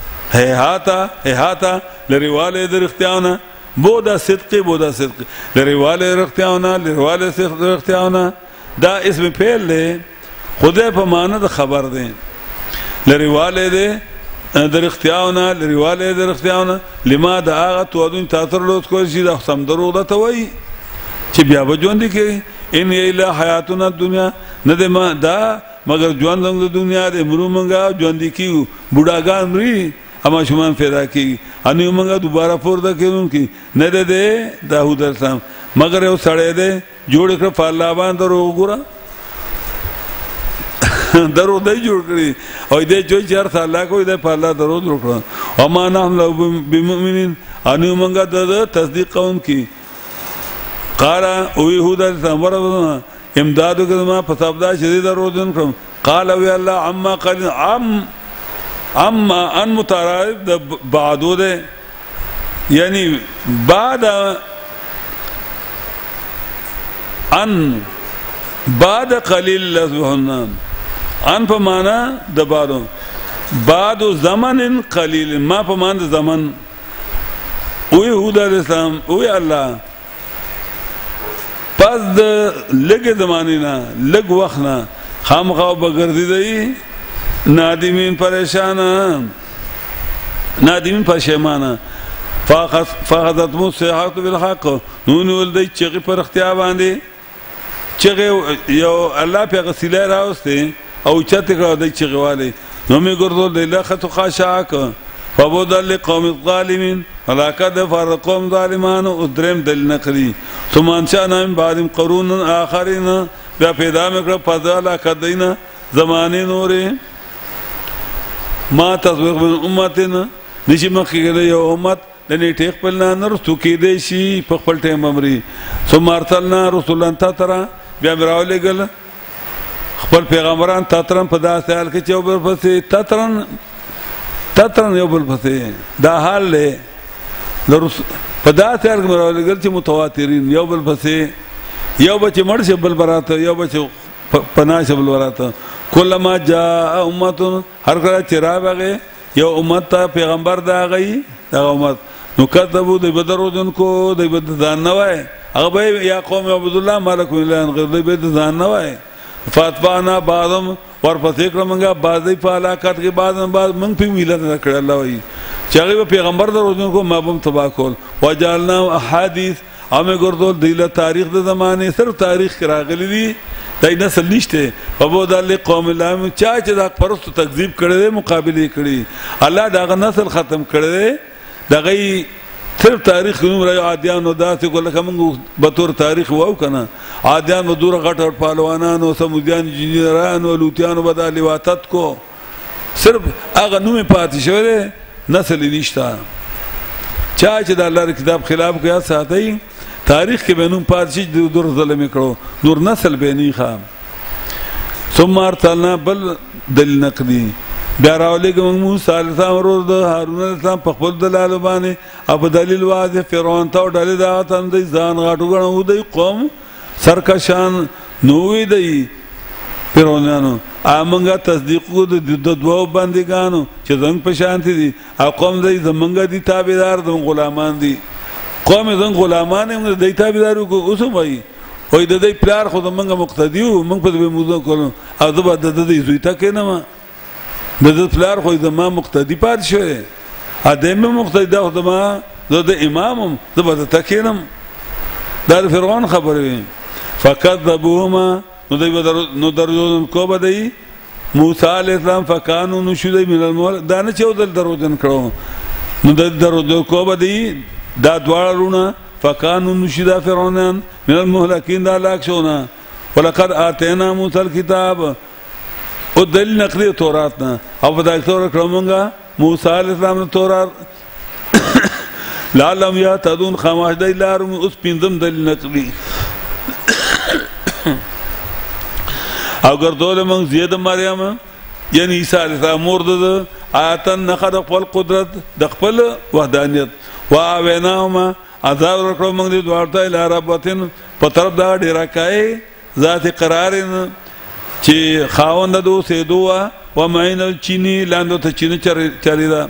هاتا لرواله در اختیاونه بودا صدق لرواله اختیاونه لرواله صدق اختیاونه دا اسم فعل له خدای په معنی د خبر دی لرواله در اختیاونه لرواله در اختیاونه لما دا هغه تو تاسو لوس کول شي دا سم درو ده توي چې بیا به ژوند کې ان الا حیاتنا الدنیا نه د ما دا مگر ژوند د دنیا د مرو منګه ژوند کې بوډاګان مري اما شومان پیدا کی ان منګه دوباره پورته کېون کې نه ده داوود السلام مگر یو سړی ده جوړ کړ په الله باندې وګوره درو دای جوړ کړی او دې چې هر الله کوئی ده په الله درو وکړه او ما نه بمؤمنین ان منګه د تصدیق قوم کې قال او يهود السمر امداد کما فسبدا شدید روزن کړم قال وی الله عما قال عما ان متعارف د بعدو ده یعنی بعد ان بعد قلیل لذهن ان په معنا د بعدو بعد زمن قلیل ما په معنا د زمن او يهود الاسلام او الله پس د لږ زمانه نه لږ وخت نه خامخا بغردي دی نادمین پریشان نادمین پښیمانه فاخذت مصيحات بالحق نون ولدي چغي پر اختیار باندې چغي یو الله په غسیله راوسته او چته کړه د چغواله نو می ګرځول د لخت خاشاک فبودل لقوم الظالمين ولقد فرقهم ظالمان ادرم دل نقلی ثم انشأنا من بعدهم قرونا آخرين بیا پیدا مکړه فضل کدینا زمانه نورې ما تسبق من امتنا نشي مخکې یو امت د نیټه خپل نه نرستو کې دی شي په خپل ټیم امري ثم ارسلنا رسولا تترا بیا راولېګل خپل پیغمبران تترن په داسې حال کې چې یو بل پسې تترن یو بل پسې دا حال له په داسې حال کې راولېګل چې متواترین یو بل پسې یو بچ مړ شي بل براته یو بچ پناه شي بل براته کلما جاء امه هر کله چې راغی یو امت ته پیغمبر دا غي دا امت نو کذبوا د بدرودن کو د بد ځان نه وای هغه یا قوم عبد الله مالک الا غیر د بد ځان نه وای فاتبانا بعضم ورپسې کړمږه بعضی په علاقات کې بعض من په ملت کړه الله وای چې هغه پیغمبر درودن کو ما بم تبا کول وجعلنا احاديث امه ګردول دیله تاریخ د زمانه صرف تاریخ راغلی دی دای نسل نشته فبودل قوم الله چا چې دا پرستو تکذیب کړي مقابله کړي الله دا نسل ختم کړي دغه صرف تاریخ نوم را عادیان او داسې کله کوم به تور تاریخ وو کنه عادیان و دور غټ غټ پهلوانان او سمودیان جنرالان او لوتیان بدالي واتت کو صرف هغه نوم پاتې شوی نسل نشته چا چې د الله کتاب خلاف کوي ساتي تاریخ کې بینوم پاتشي د دور ظلم کړو نور نسل به نه خام ثم ارسلنا بل دل نقدي بیا راولېږم موسی علیه السلام ورور د هارون علیه السلام په خپل دلالو باندې اب دلیل واضح فرعون ته ډلې دا تم دی ځان غاټو غنو دی قوم سرکشان نوې دی فرعونانو امنګه تصدیق کو د دوه بندګانو چې زنګ په شانتي دي او قوم دی زمنګ دي تابعدار د غلامان دي قوم زنګ غلامان هم د تابعدارو کو اوسه وای وای د دې پلار خو زمنګ مقتدی او موږ په دې موضوع کولو او د دې زویتا کینم د دې پلار خو زما مقتدی پات شوی ادم مقتدی د ما د امامم زبر تکینم دا فرعون خبره فكذبوهما نو درودن کو بدی موسی علیہ السلام فکانو نشودی من المول دا نه چې ودل درودن کړو نو درودن کو بدی دا دواړونه فکانو نشدا فرعونان من المهلكين دا لاک شونا ولقد اتینا موسی الكتاب او دلیل نقلی تورات نه او دا تور کړمږه موسی علیہ السلام تورات لعلهم يهتدون خامخ دی لارم اوس پینځم دلیل نقلی او ګرځول موږ زید مریم یعنی عیسی علیه السلام مور د آیاتن نخد خپل قدرت د خپل وحدانیت واویناهما عذاب ورکړو موږ د دوارته اله ربتن په طرف دا ډیر کای ذات قرارن چې خاوند دو سیدوا و معین چینی لاندو ته چینه چریدا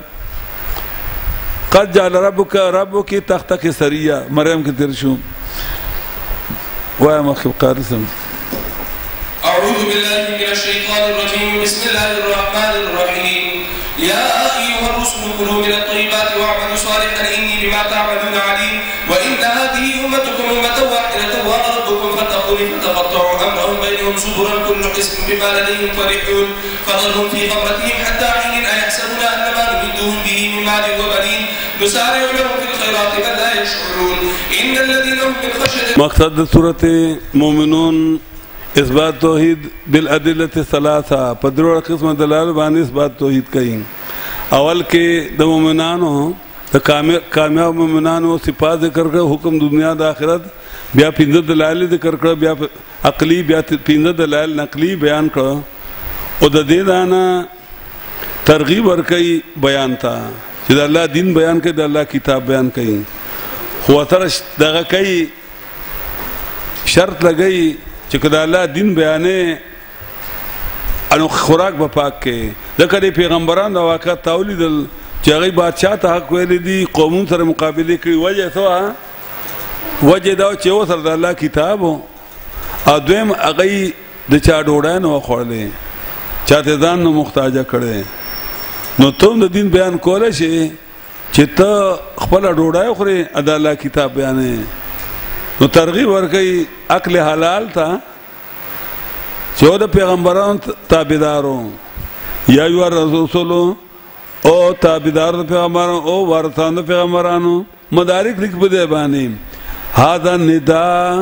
قد جعل ربك تختك سريه مریم کې تیر شو وای مخ قارسم أعوذ بالله من الشيطان الرجيم بسم الله الرحمن الرحيم يا أيها الرسل كلوا من الطيبات واعملوا صالحا إني بما تعملون عليم وإن هذه أمتكم أمة واحدة وأنا ربكم فاتقوني فتقطعوا أمرهم بينهم زبرا كل حزب بما لديهم فرحون فذرهم في غمرتهم حتى حين أيحسبون أن ما نمدهم به من مال وبنين نسارع لهم في الخيرات بل لا يشعرون إن الذين هم من خشية مقصد سورة مؤمنون اثبات توحید بالادله الثلاثه په درو قسمه دلایل باندې اثبات توحید کوي اول کې د مؤمنانو د کامیاب مؤمنانو صفات ذکر کړه حکم دنیا د آخرت بیا پنځه دلایل ذکر کړه بیا عقلی بیا پنځه دلایل نقلی بیان کړه او د دې دانا ترغیب ورکړي بیان تا چې د الله دین بیان کړي د الله کتاب بیان کړي خو تر دغه کوي شرط لګي چې کله الله دین بیانې انو خوراک په پاک کې د کله پیغمبران د واقعات تولیدل چې هغه بادشاہ ته حق ویل دي قومون سره مقابله کوي وجه څه وجه دا چې و سره د الله کتاب او دویم هغه د چا ډوډۍ نه خوړلې چاته ځان نو محتاج کړي نو ته د دین بیان کولای شي چې ته خپل ډوډۍ خوري د الله کتاب بیانې نو ترغیب ورکړي اکل حلال تا چې د پیغمبرانو تابعدارو یا ایها الرسول او تابعدار د پیغمبرانو او وارثان د پیغمبرانو مدارک لیک بده باندې هذا النداء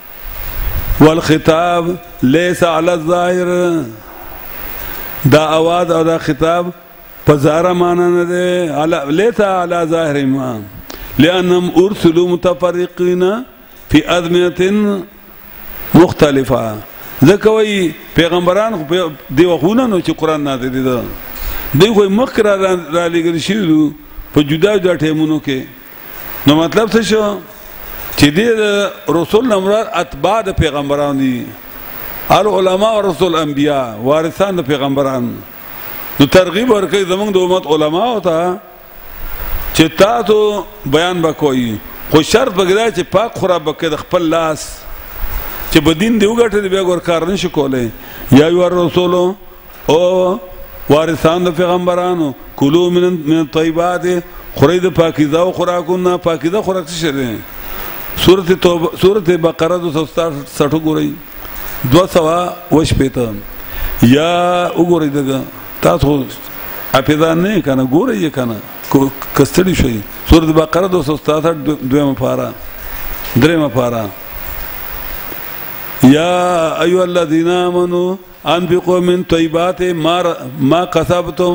والخطاب ليس على الظاهر دا आवाज او دا خطاب پزاره معنا نه ده ليس على ظاهر ما لانهم ارسلوا متفرقين في ازمنه مختلفه ځکه پیغمبران دی وخونه نو چې قران نازل دي دوی خو مخکې را لېږل شوي دي په جدا جدا ټایمونو کې نو مطلب څه شو چې د رسول نه مراد اتباع د پیغمبران دي العلماء ورسول انبیاء وارثان د پیغمبران نو ترغیب ورکوي زمونږ د امت علماء ته چې تاسو بیان وکوي خو شرط پکې دا چې پاک خورا بکې د خپل لاس چې په دین دی وګټل بیا ګور کار نشي کولای یا ایها الرسول او وارثان د پیغمبرانو کلوا من الطیبات خورئ د پاکیزه او خوراکونه پاکیزه خوراک څه دی سورۃ توبه سورۃ بقره 260 ګورئ 215 یا وګورئ دغه تاسو اپیدان نه کنه ګورئ کنه کستړي شي سورۃ بقره 267 دویمه پارا دریمه پارا یا ایها الذین آمنوا انفقوا من طیبات ما کسبتم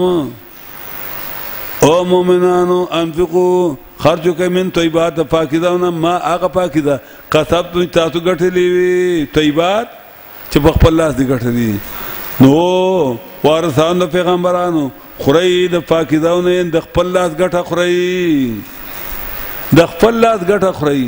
او مومنانو انفقوا خرج کوي من طیبات پاکیزه ما هغه پاکیزه کسبتم تاسو ګټلې وي طیبات چې په خپل لاس دي ګټلې نو وارثان د پیغمبرانو خورئ د پاکیزه نه د خپل لاس ګټه خورئ د خپل لاس ګټه خورئ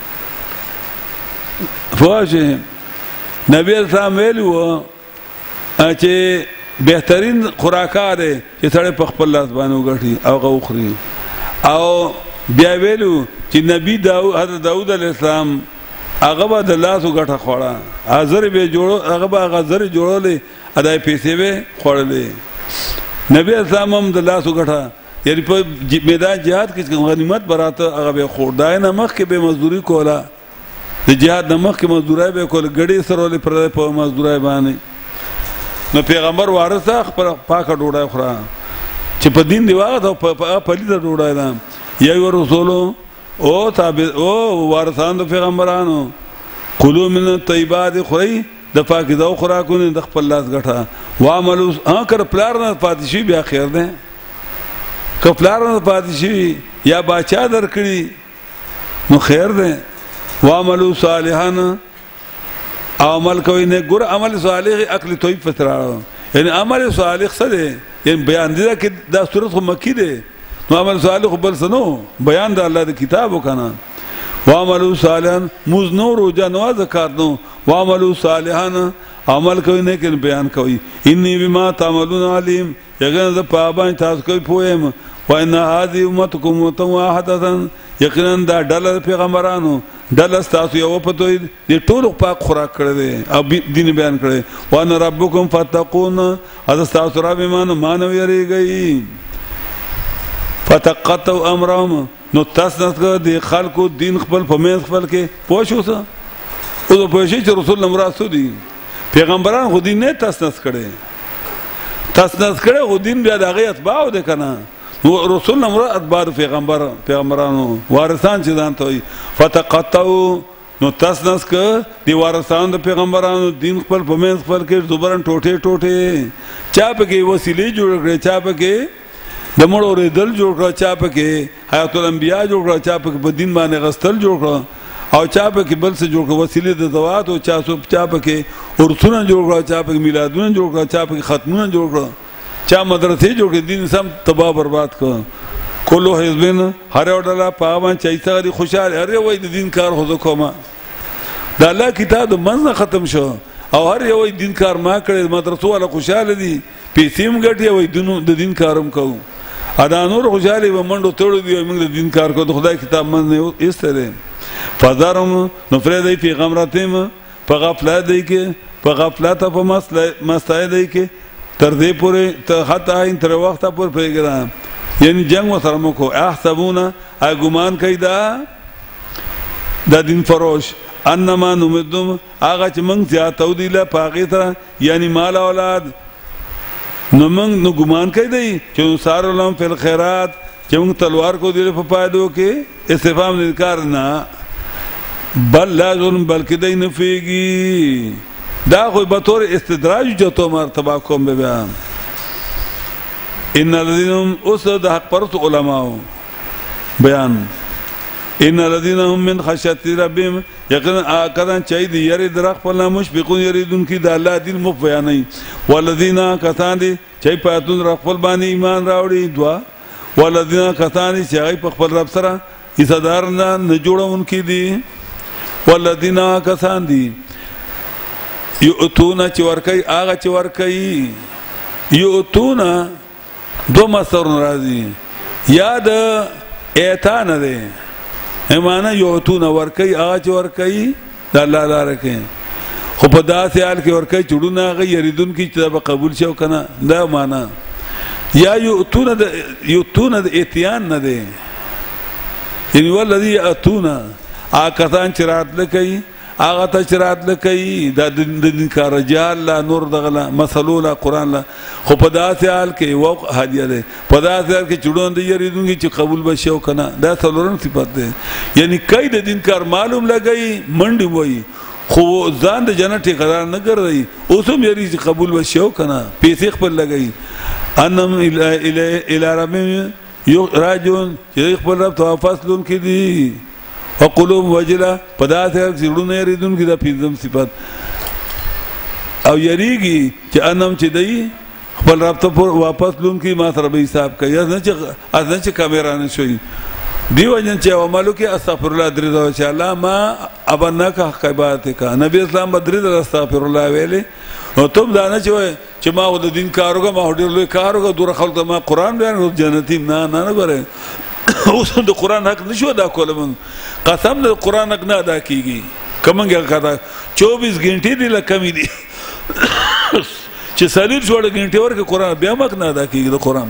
فواشه نبی اسلام ویلو چې بهترین خوراکه ده چې سړی په خپل لاس باندې وګټي او غوخري او بیا ویلو چې نبی حضرت داود علیه السلام هغه به د لاس وګټه خوړه حاضر به جوړو هغه به غزر جوړولې ادای پیسې به خوړلې نبی اسلام هم د لاس وګټه یعنی په میدان جهاد کې غنیمت براته هغه به خور دای نه مخ کې به مزدوري کوله د جهاد نمخ کې مزدورای به کول غړي سره ولې پر په مزدورای باندې نو پیغمبر وارثه خپل پاکه ډوډۍ خورا چې په دین دی واغه په لیده ډوډۍ ده یا یو رسول او تابع او وارثان د پیغمبرانو کلوا من الطیبات خورئ د پاکیزه خوراکونه د خپل لاس ګټه وعملوا کر پلار نه پاتشي بیا خیر ده که پلار نه پاتشي یا باچا درکړي نو خیر ده وعملوا صالحا عمل کوي نه ګور عمل صالح عقل طيب فترا یعنی عمل صالح څه دی یعنی بیان دي چې دا صورت مکی دی نو عمل صالح بل څه نو بیان د الله د کتاب وکنه وعملوا صالحا مزنور او جنوا زکات نو وعملوا صالحا عمل کوي نه کې بیان کوي انی بما تعملون علیم یګن ز پابان تاسو کوي پوهم وان هذه امتكم واحده یقینا دا ډول پیغمبرانو دل تاسو یو پتوي د ټول پاک خوراک کړی او دین بیان کړی وان ربکم فتقون از تاسو رب مانو یریږي فتقطوا امرهم نو تاسو د خلکو دین خپل په مېز خپل کې پوښو څه او په شي چې رسول الله مراد دي پیغمبران خو دین نه تاسو کړي خو دین بیا د هغه اتباع ده کنه رسول الله مراد اتباع پیغمبرانو وارثان چې ځان ته وي فتقطعوا نو تاسو که دی وارثان د پیغمبرانو دین خپل په مېز خپل کې زبرن ټوټه چا پکې وسیلې جوړ کړې چا پکې د مړو ردل جوړ کړ چا پکې حیات الانبیاء جوړ کړ چا پکې په دین باندې غستل جوړ کړ او چا پکې بل څه جوړ کړ وسیلې د زوات او چا پکې ورثونه جوړ کړ چا پکې میلادونه جوړ کړ چا پکې ختمونه جوړ کړ چا مدرسې جوړ کړ دین سم تباہ برباد کړ کلو حزبین هر وډلا پاوان چایته دي خوشاله هر وای د دین کار خو کومه د الله کتاب د منځ ختم شو او هر یو دین کار ما کړی مدرسو ولا خوشاله دي پیسې هم ګټي وای د دین کارم کوو ادا نور خوشاله و منډو تړو دی موږ د دین کار کو د خدای کتاب منځ نه ایستره فزارم نو فرېدای پیغمبراتم په غفلت دی کې په غفلت په مسله دی کې تر دې پورې ته حتی ان تر وخت پورې پیګرام یعنی جنگ سره مو کو احسبون اګمان کیدا د دین فروش انما نمدهم هغه چې موږ زیاتو دی له پاغې سره یعنی مال اولاد نو موږ نو ګمان کوي دی چې نسار لهم فی الخیرات چې موږ تلوار کو دی په پایدو کې استفهام انکار نه بل لا ظلم بلکې دی نه فیږي دا خو به طور استدراج جوتو مرتبه کوم به بیان ان الذين هم اسد حق پرست علماء بیان ان الذين هم من خشيه ربهم یقینا کدان چای دی یری درخ په مشفقون یریدون کی د الله دین مخ بیانای والذین کتان دی چای پاتون رخ په باندې ایمان راوړي دعا والذین کتان چای په خپل رب سره ایصدار نه جوړون کی دی والذین کتان دی یؤتون چې ورکای هغه چې ورکای یؤتون دو مصدر راځي یاد ایتان دی ایمانا یعطون ورکی آج ورکی دا اللہ لارا کہیں خو پا دا سیال کے ورکی چڑون آگئی یریدون کی چیزا با قبول شو کنا دا مانا یا یعطون دا اتیان نا دے یعنی والذی یعطون آکتان چرات لکی آغتا چرات لکی دا دن کا رجال لا نور دغلا مسلو لا قرآن لا خو پدا سیال کے وقت حاجیہ دے پدا سیال کے چڑون دے یریدون کی چی قبول بشیو کنا دا سلورن صفت دے یعنی کئی دا دن کار معلوم لگئی منڈی ہوئی خو زان دا جنت قرار نگر رہی اسم یری چی قبول بشیو کنا پیسیخ پر لگئی انم الى ربیم راجون چی پر رب تو فصلون کی دی وقلوب وجلہ پدا سے زړونه یریدون کی دا پینځم صفت او یریږي چې انم چې دی خپل رب ته واپس لون کی ما سره به حساب کوي از نه چې کیمرا نه شوي دی وجن چې عملو کې استغفر الله درې ان شاء الله ما ابنک حق عبادت کا نبی اسلام بدرې استغفر الله ویلې او تم دا نه چې ما د دین کاروګه ما هډر لوی کاروګه دور خلک ما قران بیان جنتی نه غره اوس د قران حق نشو دا کولم قسم د قران حق نه ادا کیږي کومنګه کړه 24 غنټې دی لکه می دي چې سالیر جوړ غنټې ورکه قران بیا مک نه ادا کیږي د قران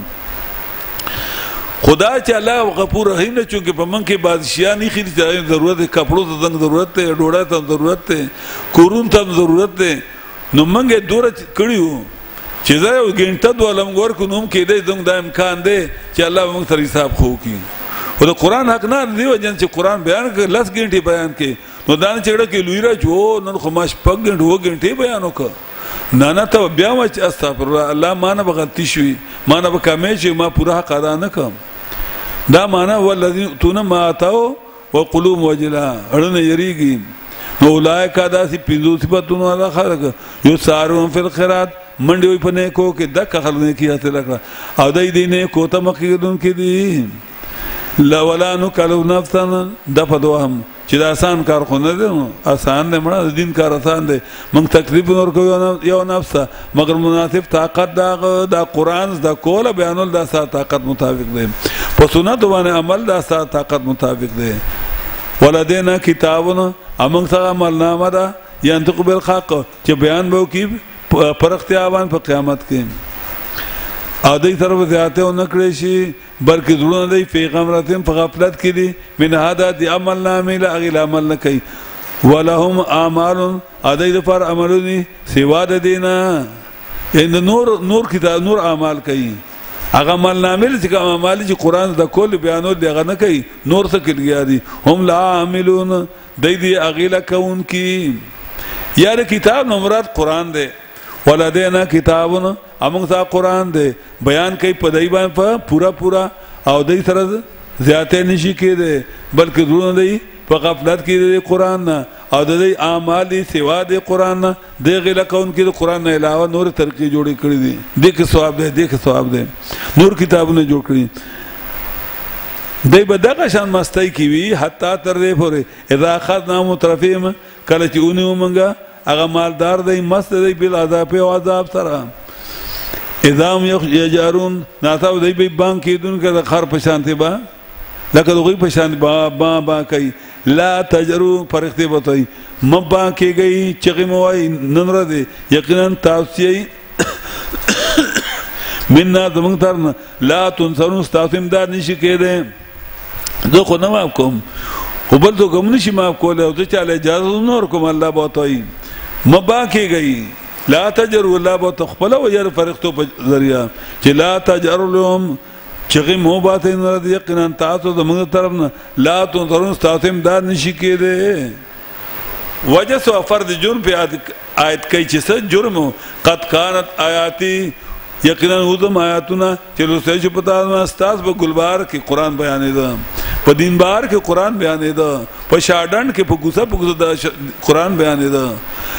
خدا چې الله غفور رحیم نه چونکه په من کې بادشاہ نه خېری ته ضرورت ہے کپڑوں ته ضرورت ہے ډوډۍ ته ضرورت ہے کورون ته ضرورت ہے نو منګه دور کړیو چې دا یو غنټه دولم ګور کو نوم کې دې زموږ د امکان دی چې الله موږ سره حساب خو کی او د قران حق نه دی وجن چې قران بیان کړ لس غنټې بیان کې نو دا نه چېړه کې لوی را جو نن خو ماش پګ غنټه و غنټې بیان وکړه نه ته بیا ما استغفر الله ما نه بغلطی شوی ما نه بکمې چې ما پورا حق ادا نه کوم دا معنا والذین تون ما اتاو وقلوب وجلا اړنه یریږي نو اولئک دا سی پینځو صفاتونو الله خلق یو سارون فی الخيرات منډي وي پنه کو کې د کخلنه کی حاصل کړه او دای دینه کو ته مخکېدون کې دي لا ولا نو کلو نفسن د پدوهم چې دا آسان کار خو نه دی آسان نه مړه دین کار آسان دی موږ تکلیف نور کوو یو نفس مگر مناسب طاقت دا قران دا کول بیانول دا سات طاقت مطابق دی په سنت باندې عمل دا سات طاقت مطابق دی ولدینا کتابنا امنګ سره عمل نامه دا ينطق بالحق چې بیان به کی پر اختیابان په قیامت کې او دې طرف زیاته او نکړې شي بلکې زړونه دې پیغمبراتم په غفلت کې دي من هدا دي عمل نامه لا غیر عمل نه کوي ولهم اعمال ادې پر عملونی سوا د دینا ان نور کتاب نور اعمال کوي هغه عمل نامه چې کوم اعمال چې قران د کول بیانول دی هغه نه کوي نور څه کېږي دي هم لا عاملون دې اغیلا کون کی یار کتاب نو مراد قران دی ولدینا کتابونه امنګ تا قران دی بیان کوي په دای باندې پورا او دای سره زیاته نشي کېده بلکې درونه دی په غفلت کې دی قران نه او د دې اعمال دی سوا دی قران نه دی غلا کون کې قران نه علاوه نور ترقی جوړې کړې دي دغه ثواب دی نور کتابونه جوړ کړی دی بدغه شان مستای کی وی حتا تر دې پورې اذا اخذنا مترفیم کله چې اونې ومنګه هغه مالدار دی مست دی بل عذاب او عذاب سره اذام یجارون ناتاو دی به بانک کېدون کې خر پشانته با لکه دوی پشان با کوي لا تجرو فرښتې بتوي مبا کېږي چې موای نن را دي یقینا تاسو مننا زمونږ ترنه لا تنصرون تاسو امداد نشي کېده زه خو نه کوم خو بل تو کوم نشي معاف کوله او ته چاله اجازه نور کوم الله بوتای مبا کې گئی لا تجر ولا بوت خپل او ير فرقتو په ذریعہ چې لا تجر لهم چغه مو باته نه د یقینا تاسو د موږ طرف نه لا تنظرون تاسو امداد نشي کېده وجه سو فرض جرم په آیت کې چې څه جرم قد كانت آیاتی یقینا هدم آیاتونه چې لوستل چې پتا نه استاد په ګلبار کې قران بیانې ده په دین بار کې قران بیانې ده په شاډند کې په ګوسه د قران بیانې ده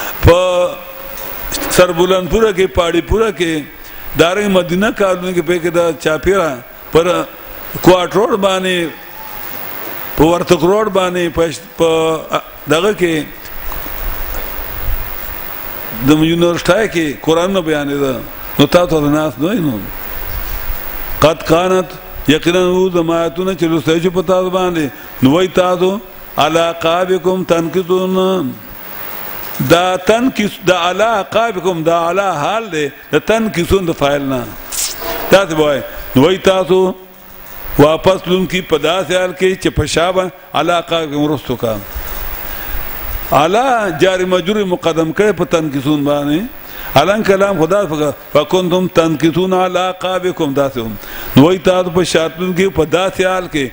په سربلندپور کې پاړی پورا کې دارنګ مدینه کالونی کې په کې دا چاپیرا پر کوارټ روډ باندې په ورتک روډ باندې په دغه کې د یونیورسيټي کې قران بیانې ده نو تاسو د ناس نو قد كانت یقینا د آیاتونه چې لوستل چې په تاسو باندې نو وای تاسو علاقابکم تنکتون دا تنکس دا علاقابکم دا علا حال دی دا تنکسون د فاعل نه تاسو وای نو وای تاسو واپس لون کی پدا سیال کې چې پشابه علاقابکم رستو کا علا جاری مجرور مقدم کړي په تنکسون باندې الان کلام خدا فکنتم تنکتون علی عقابکم داسهم نوې تاسو په شاتون کې په داسې حال کې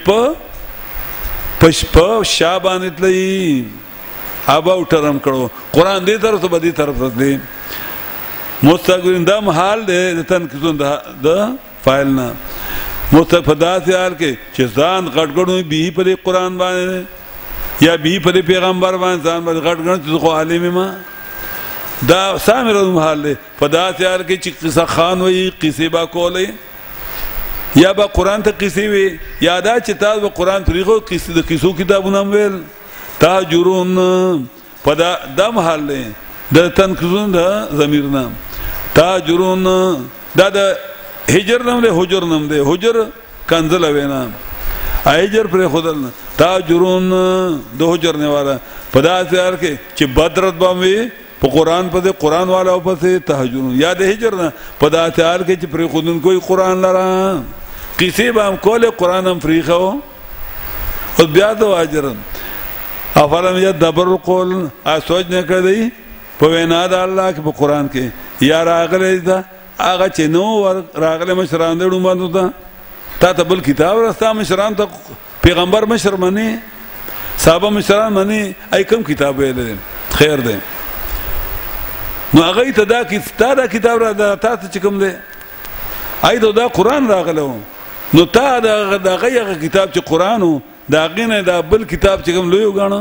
چې په شابان تللی ابا وټرم کړو قران دې طرف ته بدی طرف ته دی مستقبل دا حال دې تنکتون د فاعل نه مستفدات حال کې چې ځان غټګړو به په قران باندې یا به په پیغمبر باندې ځان باندې غټګړو ته عالم ما دا سامر حال دی فدا تیار کې چې قصه خان وي قصه با کولې یا با قران ته قصه وي یا دا چې تاسو قران طریقو قصه د قصو کتابونه ویل تاجرون فدا دم حال دی د تنکزون د ضمیر نام تاجرون دا د هجر نام دی حجر نام دی حجر کنزل وینا ایجر پر خدل تاجرون د حجر نه والا فدا تیار کې چې بدرت باندې په قران په قران والا او په تهجر یاد هجر نه په داتال کې چې پر خودن کوئی قران لرا قصه به هم کوله قران هم فریخه او بیا د اجر افلم يدبر القول اسوج نه کړی په وینا د الله کې په قران کې یا راغله دا هغه چې نو راغله مشران دې ډومانو تا ته بل کتاب راستا مشران ته پیغمبر مشر منی صحابه مشران منی ای کوم کتاب ویل خیر ده نو هغه ته دا کتاب را دا تاسو چې کوم دی ایدو دا قران راغلو نو تا دا هغه کتاب چې قرانو دا غینه دا بل کتاب چې کوم لوی وګاڼو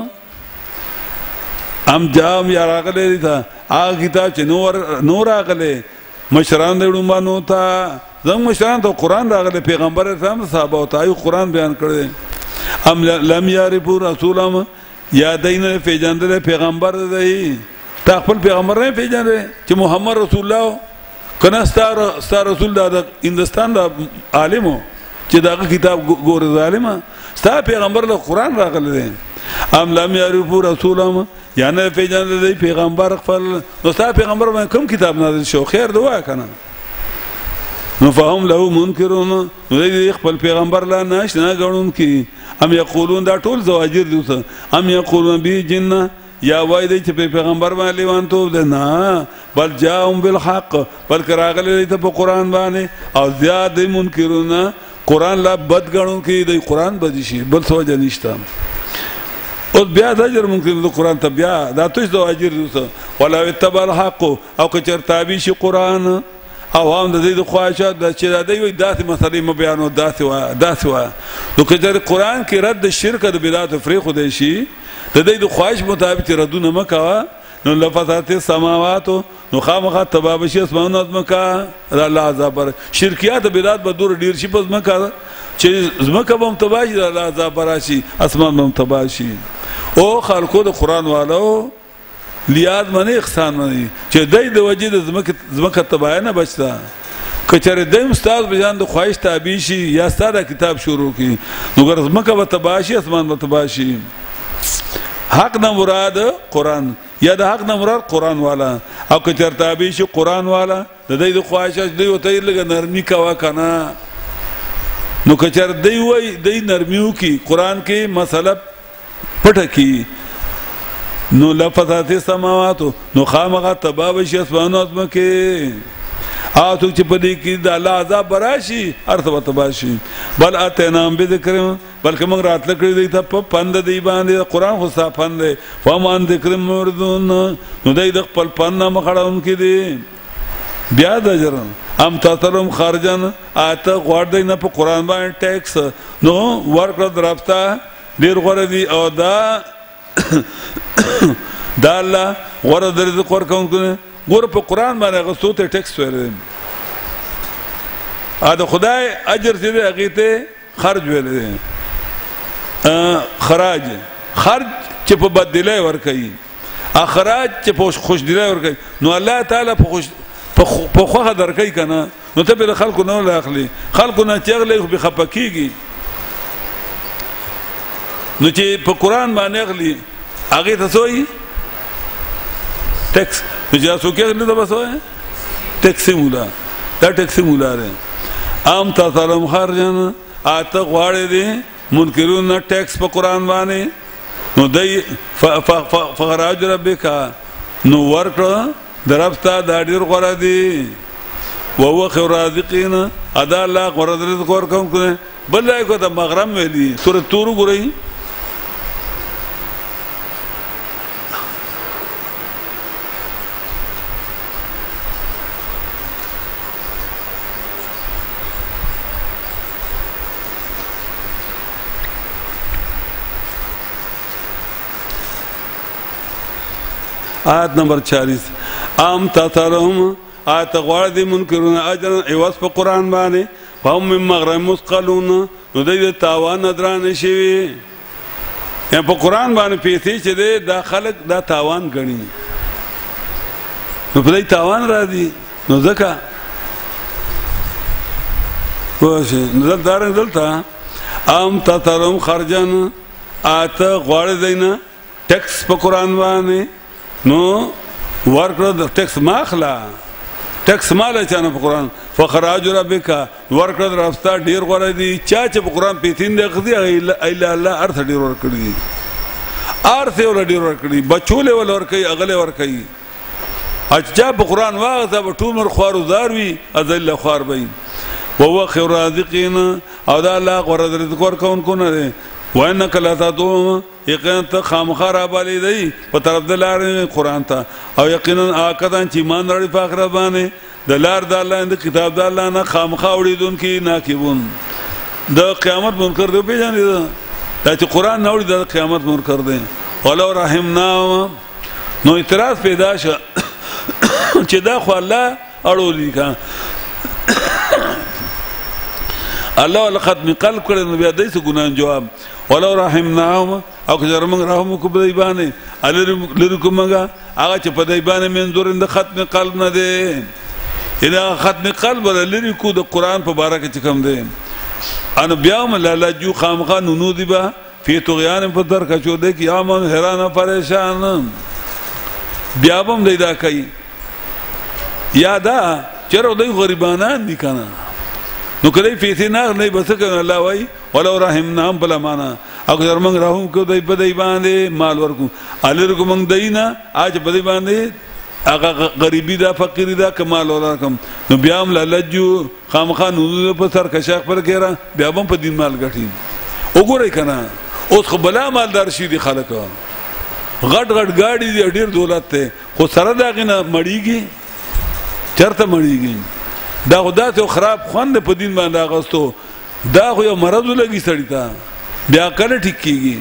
ام جام یا راغله دا هغه کتاب چې نور راغله مشران دې ډومانو تا زم مشران ته قران راغله پیغمبر اسلام صحابه او ته قران بیان کړي ام لم یعرفوا رسولهم یا دین پیجاندل پیغمبر دی تا خپل پیغمبر نه پیژنې چې محمد رسول الله کنه ستار رسول د هندستان د عالمو چې دا کتاب ګور ظالمه ستا پیغمبر له قران راغلی ام لم يعرفوا رسولهم یا نه پیژنې پیغمبر خپل نو ستا پیغمبر باندې کوم کتاب نازل شو خیر دعا کنه نو فهم له منکرون نو دې خپل پیغمبر لا ناشنا غړون کی ام یقولون دا ټول زواجر دي ام یقولون به جنہ یا وای دی چې پیغمبر باندې لیوانتو ده نه بل جاءهم بالحق بل کراغله ته په قران باندې او زیاد منکرون قران لا بد غړون کې دی قران بد شي بل څه وجه نشته او بیا د اجر ممکن د قران ته بیا دا توش د اجر ولا اتبع الحق او کچر تابع شي قران او هم د دې خواهشات د چې د دې داسې مسلې م بیانو داسې وا نو کچر قران کې رد شرک د بدعت فریق دی شي د دې د خواهش مطابق ردونه مکوا نو لفظات السماوات نو خامخ تبابشي اسمانات مکا الله عذاب شرکیات بدعت به دور ډیر شي پس مکا چې زمکه بم تباشي الله عذاب راشي اسمان بم تباشي او خلقو د قران والو لیاد منی احسان منی چې دای د وجه د زمکه تبای نه بچتا کچره د استاد بیان د خواهش تابع شي یا ستاره کتاب شروع کی نو ګر زمکه به تباشي اسمان به تباشي حق نه مراد قران یا د حق نه مراد قران والا او کچر تابع شي قران والا د دې د خواهشات دی او ته لګ نرمي کوا کنه نو کچر دی وای د نرمیو کی قران کې مسله پټه کی نو لفظات السماوات نو خامغه تباب شي اسمانو ازمکه آتو چې په دې کې د الله عذاب براشي ارث تباشي بل اتنام بذکر بلکې موږ راتل کړی دی ته په پند دی باندې قرآن خو صاف پند دی فمان ذکر مردون نو دی د خپل پند مخړون کې دی بیا د اجر ام تاسرم خارجن اته غوړ دی نه په قرآن باندې ټیکس نو ورکړه درافتا ډیر غوړ دی او دا دا الله غوړ د رزق ورکون ګور په قرآن باندې غوښتو ته ټیکس ویل دا خدای اجر دې هغه ته خرج ویل خراج خرج چې په بدله ور کوي اخراج چې په خوش دله ور کوي نو الله تعالی په خوخه در کوي کنه نو ته به خلکو نه اخلي خلکو نه چغلې به خپکیږي نو چې په قرآن باندې اخلي هغه ته سوې ټیکس جاسو کې نه دا بسوي ټیکسي مولا دا ټیکسي مولا رې عام تاسو خارجن اته غواړي دي منکرون ټیکس په قرآن باندې نو دای فخراج ربک نو ورکړه درفتا دا ډیر غوړه دي وهو خير رازقین ادا الله غوړه رزق ورکوم کنه بل کو د مغرم ویلي سورۃ تور ګورئ آیت نمبر 40 ام تاسرهم آیت غوړ دي منکرون اجر ایواز په قرآن باندې فهم من مغرم مثقلون نو د تاوان درانه شي یا په قرآن باندې پیسې چې دا خلق دا تاوان غني نو په دې تاوان راځي نو ځکه واشه نزل دار دلته ام تاسرهم خرجن آیت غوړ دینه ټیکس په قرآن باندې نو ورکړه ټیکس ماخلا ټیکس مال چانه په قرآن فخراج ربک ورکړه راستا ډیر غوړه دي چا چې په قرآن پیتین دی غزي الا الله ارث ډیر ورکړي ارث ول ډیر ورکړي بچوله ول ورکړي اغله ورکړي اجا په قرآن واغه به ټومر خوارو زاروي ازل خوار بین وهو خير رازقین او دا الله غوړه رزق ورکون کو نه وانک لا تدعو یقینا خامخرا بالی دی په طرف د لار قرآن ته او یقینا اکدان چې ایمان لري په آخرت باندې د لار د الله د کتاب د الله نه خامخا وړیدونکي ناکبون د قیامت منکر دی پیژنې دا چې قرآن نه وړي د قیامت منکر دی ولو رحمنا نو اعتراض پیدا شه چې دا خو الله اړولې کا الله لقد من قلب کړه نو بیا دای څه ګناه جواب ولو رحمناهم او که زرمنګ رحم کو بدای باندې لرکم هغه چې په دای باندې منظور د ختم قلب نه دی اذا ختم قلب لری کو د قرآن په باره کې کوم دی ان بیا مل جو خامخا نونو دی با فی طغیان په در کا چو دی کی امن حیران پریشان بیا هم دیدا کوي یادا چیرې دوی غریبانان دي کنه نو کله پیسې نه بس کنه الله وای ولو رحمناهم بلا معنا اگر موږ رحم کو دای په دای باندې مال ورکو الرکو موږ داینا اج په دای باندې هغه غریبی دا فقیری دا کمال ورکم نو بیا هم لجو خامخانو په سر کشاخ پر کېرا بیا هم په دین مال غټي وګورئ کنه اوس خو بلا مالدار شي دي خلک غټ غټ گاډي دي ډیر دولت ته خو سره دا غنه مړیږي چرته مړیږي دا خدا ته خراب خوند په دین باندې اغستو دا خو یو مرض لګي سړی ته بیا کله ټیک کیږي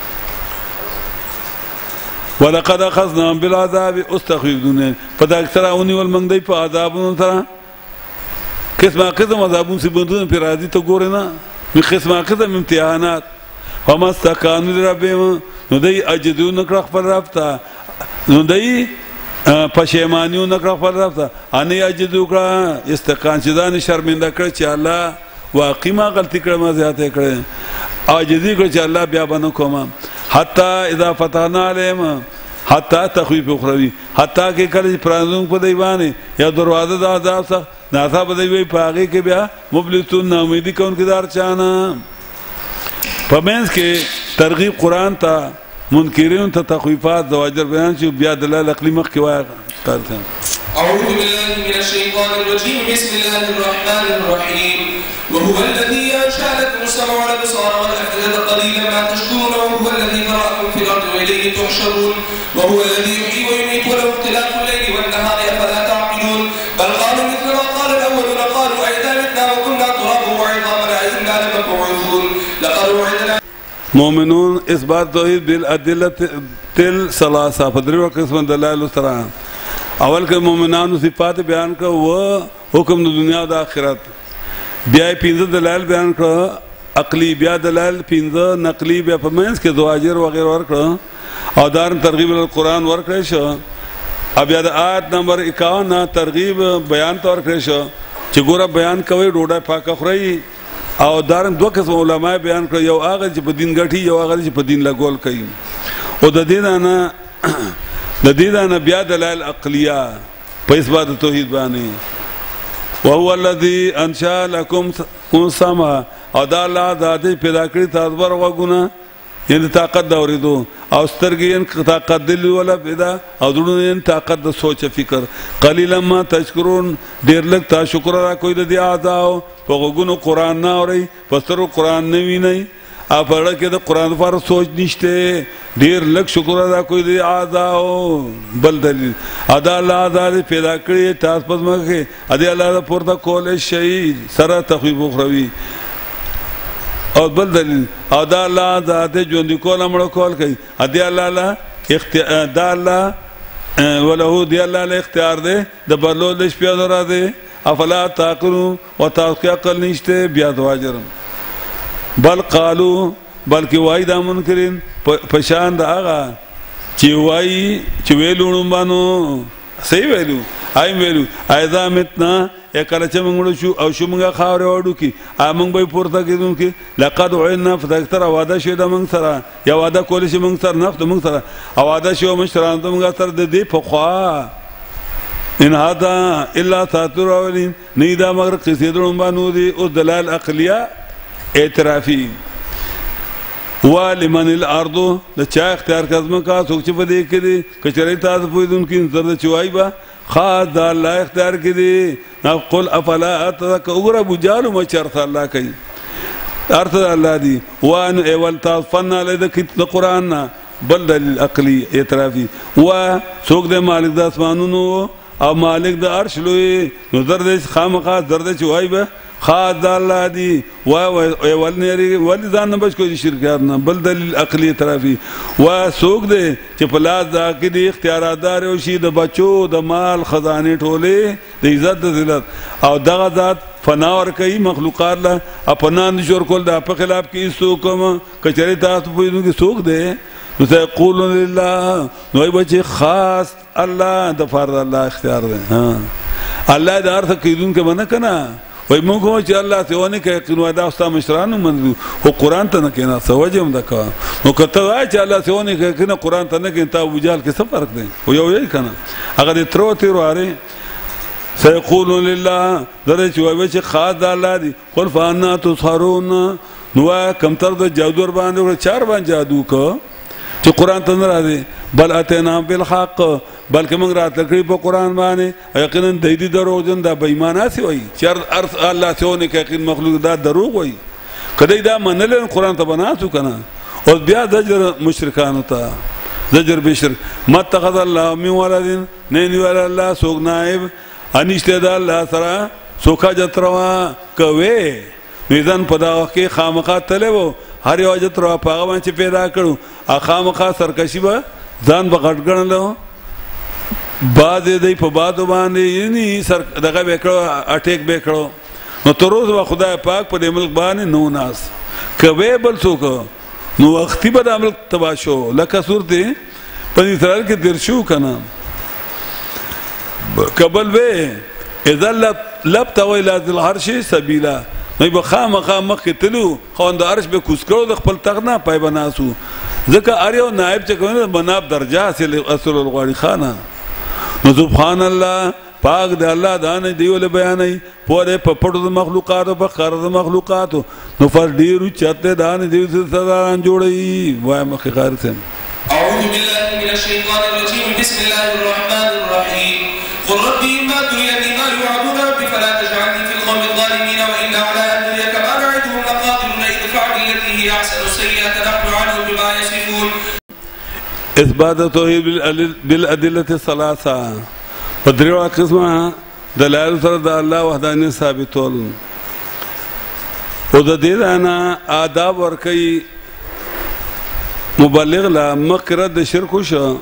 ولقد اخذنا بالعذاب استخرجون فدا اکثرونی والمنګ دی په عذابونو سره قسم عذابون سی بندون پر راضی ته ګور نه می قسم امتحانات وما استكانوا لربهم نو دی اجدون کړه خپل رافتا نو دی پښیمانیو نکړه خپل رافتا ان اجدو کړه استقان چې ځان شرمنده کړ چې الله واقعي ما غلطی کړه ما زیاته کړه عاجزی کړ چې الله بیا باندې کوم حتی اذا فتحنا عليهم حتی تخویف اخروی حتی کې کله پرانځون په دی باندې یا دروازه د عذاب څخه ناصاب دی وی پاګه کې بیا مبلسون ناامیدی کون کدار چانه پمنس کې ترغیب قرآن ته منکرین ته تخویفات زواجر بیان شي بیا دلایل عقلی مخ کې وایي کارته. أعوذ بالله من الشيطان الرجيم بسم الله الرحمن الرحيم وهو الذي أنشأ لكم السمع والأبصار والأفئدة قليلا ما تشكرون وهو الذي ذرأكم في الأرض وإليه تحشرون وهو الذي يحيي ويميت وله اختلاف الليل والنهار أفلا تعقلون بل قالوا مثل ما قال الأولون قالوا أئذا متنا وكنا ترابا وعظاما أئنا لمبعوثون لقد وعدنا. مؤمنون اثبات توحید بالادله الثلاثه په درو قسم دلایل سره. اول کې مؤمنانو صفات بیان کړه و حکم د دنیا او د آخرت، بیا پنځه دلایل بیان کړه عقلی، بیا دلایل پنځه نقلی، بیا په منځ کې زواجر وغیرہ ورکړه او دار ترغیب ال قرآن ورکړی شو. بیا د آیت نمبر 51 ترغیب بیان ته ورکړی شو چې ګوره بیان کوي ډوډۍ پاکه خورئ او دارن دوه قسم علما بیان کړ، یو هغه چې په دین ګټي، یو هغه چې په دین لګول کوي. او د دې نه بیا دلایل عقلیه په اثبات توحید باندې. وهو الذي انشأ لكم السمع او دا الله ذات پیدا کړی تاسو پر وګونه یعنی طاقت د اوریدو او سترګې طاقت د ولا پیدا او دونه طاقت د سوچ فکر. قلیلا ما تشکرون ډیر لږ تا شکر را کوي د دې اعضاء په وګونو قران نه اوري پسترو قران نه ویني اپړه کې د قران پر سوچ نشته ډیر لږ شکر ادا کوي د اعضاء. بل دلیل ادا الله ذات پیدا کړی تاسو په مخه ادي الله پورته کول شي سره تخویب اخروی. او بل دلیل ادا الله ذات ژوند کول امر کول کوي ادي الله اختیار دا الله وله دی الله له اختیار دی د بلو د شپې درا دی افلا تعقلون او تاسو عقل نشته بیا دواجر. بل قالو بلکې وای دا منکرین پشان دا هغه چې وای چې ویلو مانو صحیح ویلو آی ویلو ایدا متنا یا کله چې موږ شو او شو موږ خاورې وړو کې موږ به پورته کېدون کې لقد وعدنا فتكثر وعده شو د موږ سره یا وعده کول شي موږ سره نفت موږ سره او وعده شو مشران ته موږ سره د دې په خوا ان هذا الا ساتر اولین نه دا مگر قصې درون باندې دي او دلال عقلیه اعترافي. ولمن الارض د چا اختیار کزم کا څوک چې په دې کې دي کچري تاسو پوهیدون کې زرد چوي با خاص الله اختیار کې دي. نقول افلا اتذكر ابو جال مچرت الله کوي ارث الله دي وان اول تفنا لذ قران بل دلیل عقلی اعترافي. و څوک د مالک د اسمانونو او مالک د عرش لوی نو زرد خامخا زرد چوي با خاص الله دي و ولنيري ولذان بچ کو شرکات نه بل دلیل عقلی اعترافي. و سوق دي چې په لاس د عقیدې اختیارات دار او شي د بچو د مال خزانه ټوله د عزت د ذلت او دغه ذات فنا ور کوي مخلوقات له اپنان جوړ کول د په خلاف کې سوکم کچري تاسو په دې کې سوق دي نو ته قول لله نو بچي خاص الله د فرض الله اختیار ده. ها الله د ارث کیدون کې باندې کنه وای موږ چې الله ته ونه کوي قنوه دا استا مشرانو منو او قران ته نه کینا سوجم دکا نو کته وای چې الله ته ونه کوي کنه قران ته نه کوي تا ابو جال کې څه فرق دی او یو یې کنه هغه ترو تیرو اره سيقول لله درې چې وای چې خاص الله دی قل فانا تسحرون نو کم تر د جادو باندې چار باندې جادو کو چې قران ته نه راځي بل اتینا بالحق بلکې موږ راته کړی په قران باندې یقینا د دې دروغجن د بېمانه سی وای چې ارث الله ته نه کوي مخلوق دا دروغ وای کله دا منل قران ته بناسو کنه او بیا زجر مشرکان ته زجر بشر ما اتخذ الله من ولد نه ولا الله سوق نائب انشته د الله سره سوکا جتروا کوي میدان په دا کې خامخا تلو هر یو جتروا په باندې پیدا کړو خامخا سرکشي به ځان به غټګنلو بعد دې په باد باندې یعنی سر دغه وکړو اٹیک وکړو نو تر اوسه خدای پاک په دې ملک باندې نو ناس کوي بل څوک نو وختي به د ملک تباشو لکه صورت په اسرائیل کې درشو کنه قبل به اذا لبت ویلا ذل عرش سبیلا نو به خامخا مخ تلو خوند عرش به کوس کړو د خپل تغنا پای بناسو ځکه اریو نائب چې کوي بناب درجه اصل الغواړي خانه نو سبحان الله پاک د الله دانه دیول بیانای پوره په پټو مخلوقات او په خر مخلوقات نو فر ډیرو چته دانه دی سرداران جوړي وای مخ خیر سم. أعوذ بالله من الشيطان الرجيم بسم الله الرحمن الرحيم قل ربي إما تريني ما يوعدون ربي فلا تجعلني في القوم الظالمين وإلا على أن نريك ما نعدهم لقادرون ادفع بالتي هي أحسن السيئة نحن عنهم بما يصفون. إثبات التوحيد بالأدلة الثلاثة بدروا قسمها دلائل ترد الله وحدانية ثابتول ودليل أنا آداب وركي مبلغ لا مقرد شرک شو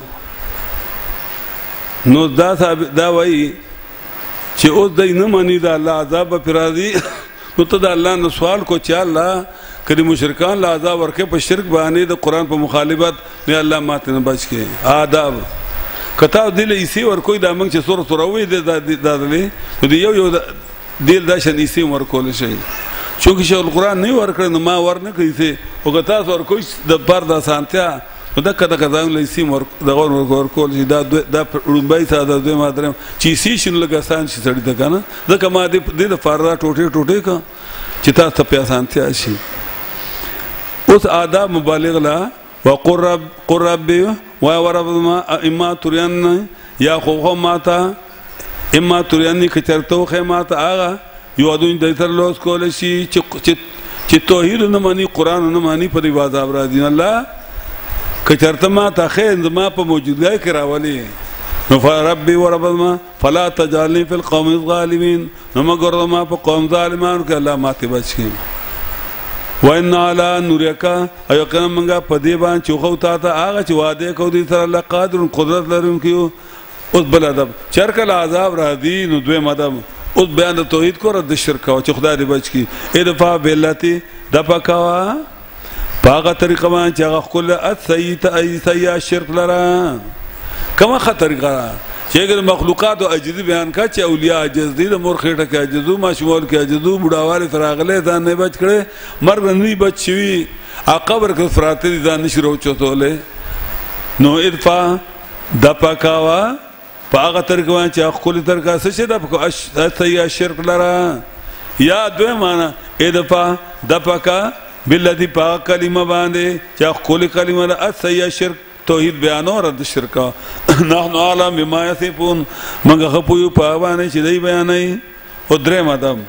نو دا وای چې اوس دای نه مانی دا الله عذاب پر راځي نو ته دا الله نو سوال کو چې الله کړي مشرکان لا عذاب ورکه په شرک باندې د قران په مخالفت نه الله ماته نه بچ کې آداب کته دل ایسی ور کوئی دا موږ چې سور سوروي د یو دل دا شن ایسی ور کول شي چونکه شیخ القرآن نه ورکړ نو ما ورنه کوي څه او که تاسو ورکوي د پر د سانتیا نو دا کده کده له سیم دغه ورکول شي دا رومبای ته د دوی مادرم چې سی شنو لګسان شي سړی ته کنه ځکه ما دې د فارا ټوټه کا چې تاسو ته په سانتیا شي اوس آداب مبالغ لا وقرب ورب ما اما تريان یا خو ماتا اما تريان کی چرته خو ماتا هغه یو ادون د تر لوس کول شي چې توحید نه مانی قران نه مانی په دی عذاب را دي الله کچرته ما ته خیر ما په موجودګۍ کې راولي نو ربي ورب ما فلا تجعلني في القوم الظالمين نو مگر ما په قوم ظالمانو کې الله ماته بچي وان على نورك ايو کنه منګه په دی باندې چوخو تا ته هغه چې وعده کو دي سره الله قادر قدرت لرونکي اوس بل ادب چرکل عذاب را دي نو دوی مدام اوس بیان د توحید کو رد شرک او چې خدای دې بچ کی ادفع باللتی د پکوا پاغه طریقه باندې چې هغه خپل اسیت ایسیا شرک لرا کما خطر غرا چې مخلوقات او عجز بیان کا چې اولیاء عجز دي د مور خېټه کې عجزو ماشمول کې عجزو بډاواله فراغله ځان نه بچ کړي مرګ نه بچ شي قبر کې فرات دي ځان نشرو چوتوله نو ادفع د پکوا پاغه طریقه باندې چې خپل طریقه څه شه د اسیا شرک لرا یا دوی معنا ادفع د پکا بالذي پاک کلمه باندې چې خپل کلمه د اسیا شرک توحید بیان او رد شرک نحن عالم بما يصفون موږ خپو په باندې چې دی بیانای او درې مدام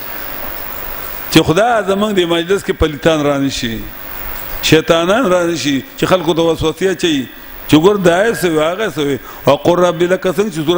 چې خدای زمونږ د مجلس کې پلیتان رانی شي شیطانان رانی شي چې خلکو د وسوسه چي چې ګور دای سه واغه سه او قرب لك څنګه چې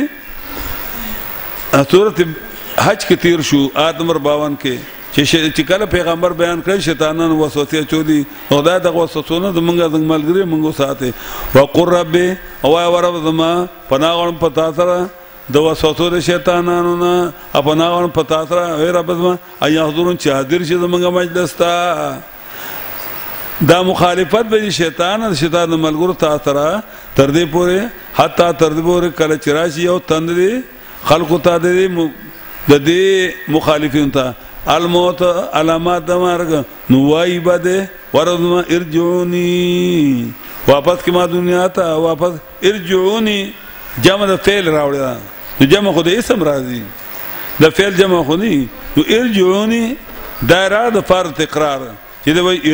سورته حج کې تیر شو آدم 52 کې چې کله پیغمبر بیان کړ شیطانان وسوسه چولي او دا د وسوسونه د منګه د ملګری منګو ساته وقرب او ورب زما پناغون پتا سره د وسوسو د شیطانانو نه پناغون پتا سره اے رب زما ایا حضورن چې حاضر شي د منګه مجلس تا دا مخالفت به شیطان ملګرو ته سره تر دې پوره حتی تر دې پوره کله چراشي او تندري خلقو ته د دې مخالفین ته الموت علامات د مرګ نو وای بده ورما ارجعوني واپس کما دنیا ته واپس ارجعوني جمع د فعل راوړل نو جمع خو د اسم راځي د فعل جمع خو نه نو ارجعوني دایره د فرض تکرار چې دا وای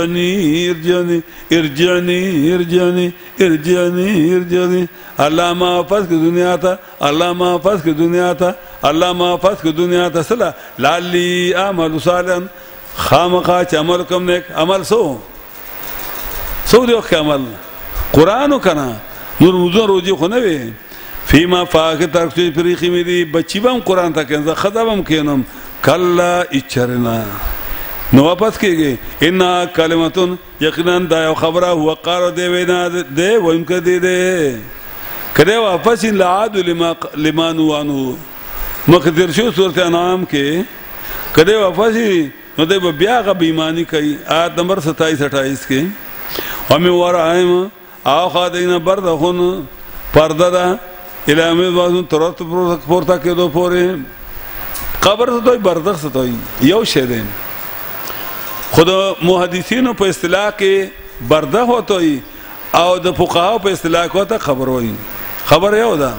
ارجعني الله ما واپس کی دنیا ته الله ما واپس کی دنیا ته الله ما واپس کی دنیا ته سلا لعلی اعمل صالحا خامخا چې عمل کوم نیک عمل سو دیو عمل قران کنا نور موضوع روزي خو نه وي فيما فاق ترخي فريقي مې دي بچي بم قران ته کنه خدام کینم کلا اچرنا نو واپس کېږي ان کلمتون یقینا دا یو خبره هو قار دی وینا دی وانکه دی کله واپس لعاد لما نوانو مقدر شو سورته انعام کې کله واپس نو دی بیا غ بېمانی کوي آیت نمبر 27 28 کې هم ورائم او خادینا بردخون پرده ده الهامه وازون ترت پورته کېدو پورې قبر ته دوی بردخ ستوي یو شی دی خود محدثینو په اصطلاح کې برده هوتوي او د فقها په اصطلاح کې ته خبر وایي خبر یو ده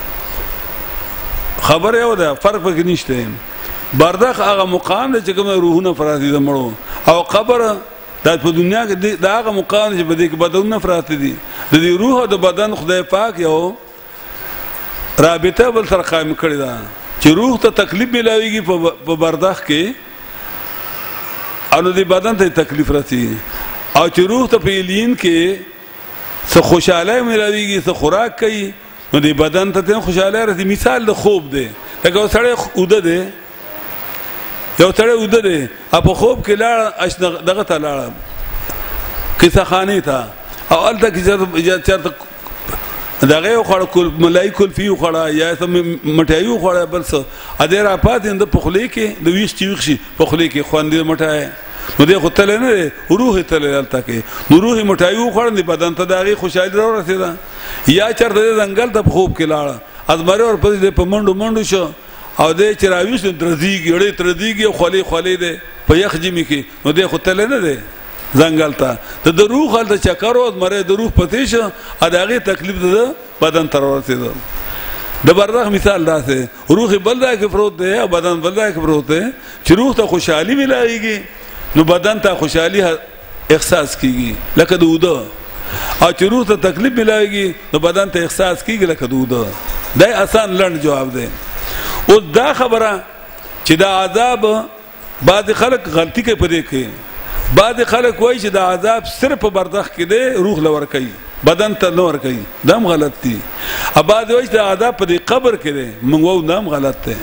فرق پکې نشته برده هغه مقام دی چې کوم روحونه فرازي د مړو او قبر دا په دنیا کې دا هغه مقام چې په دې کې بدنونه پراته دي د دې روح او د بدن خدای پاک یو رابطه بل سره قائم کړی ده چې روح ته تکلیف ملاويږي په برداشت کې او د بدن ته تکلیف راځي او چې روح ته په لین کې څه خوشاله ملاويږي څه خوراک کوي نو د بدن ته خوشاله راځي. مثال د خوب دی لکه سړی اوده دی یو سړی اوده دی په خوب کې لاړ دغه ته لاړ کیسه خانه ته او الته کې چرته دغه خړ ملای کلفي خړه یا مټایو خړه بل څه ا دې را پاتې د پخلي کې د ویش چیخ شي پخلي کې خواندې مټای نو دې خو تل نه روح تل الته کې نو روح مټایو خړ د بدن ته دغه خوشاله را رسیدا یا چرته ځنګل ته خوب کې لاړ ازمره ور په منډو شو او دې چراويش درځيږي اړې ترځيږي خولي دې په یخ جمی کې نو دې خو تل نه ده ځنګل ته د روح حالت چکر او مره د روح پتی شو اداغه تکلیف ده بدن تر ورسېده. د برداشت مثال داسه روح بل ځای کې پروت دی او بدن بل ځای کې پروت دی چې روح ته خوشحالي ملایږي نو بدن ته خوشحالي احساس کیږي لکه دوده او چې روح ته تکلیف ملایږي نو بدن ته احساس کیږي لکه دوده. دا آسان لنډ جواب دی. او دا خبره چې دا عذاب بعض خلک غلطي کوي په دې کې بعض خلک وایي چې دا عذاب صرف په برداشت کې دی روح لور کوي بدن ته نور کوي دا هم غلط دي. بعض وایي چې دا عذاب په قبر کې دی موږ وایو دا هم غلط دی.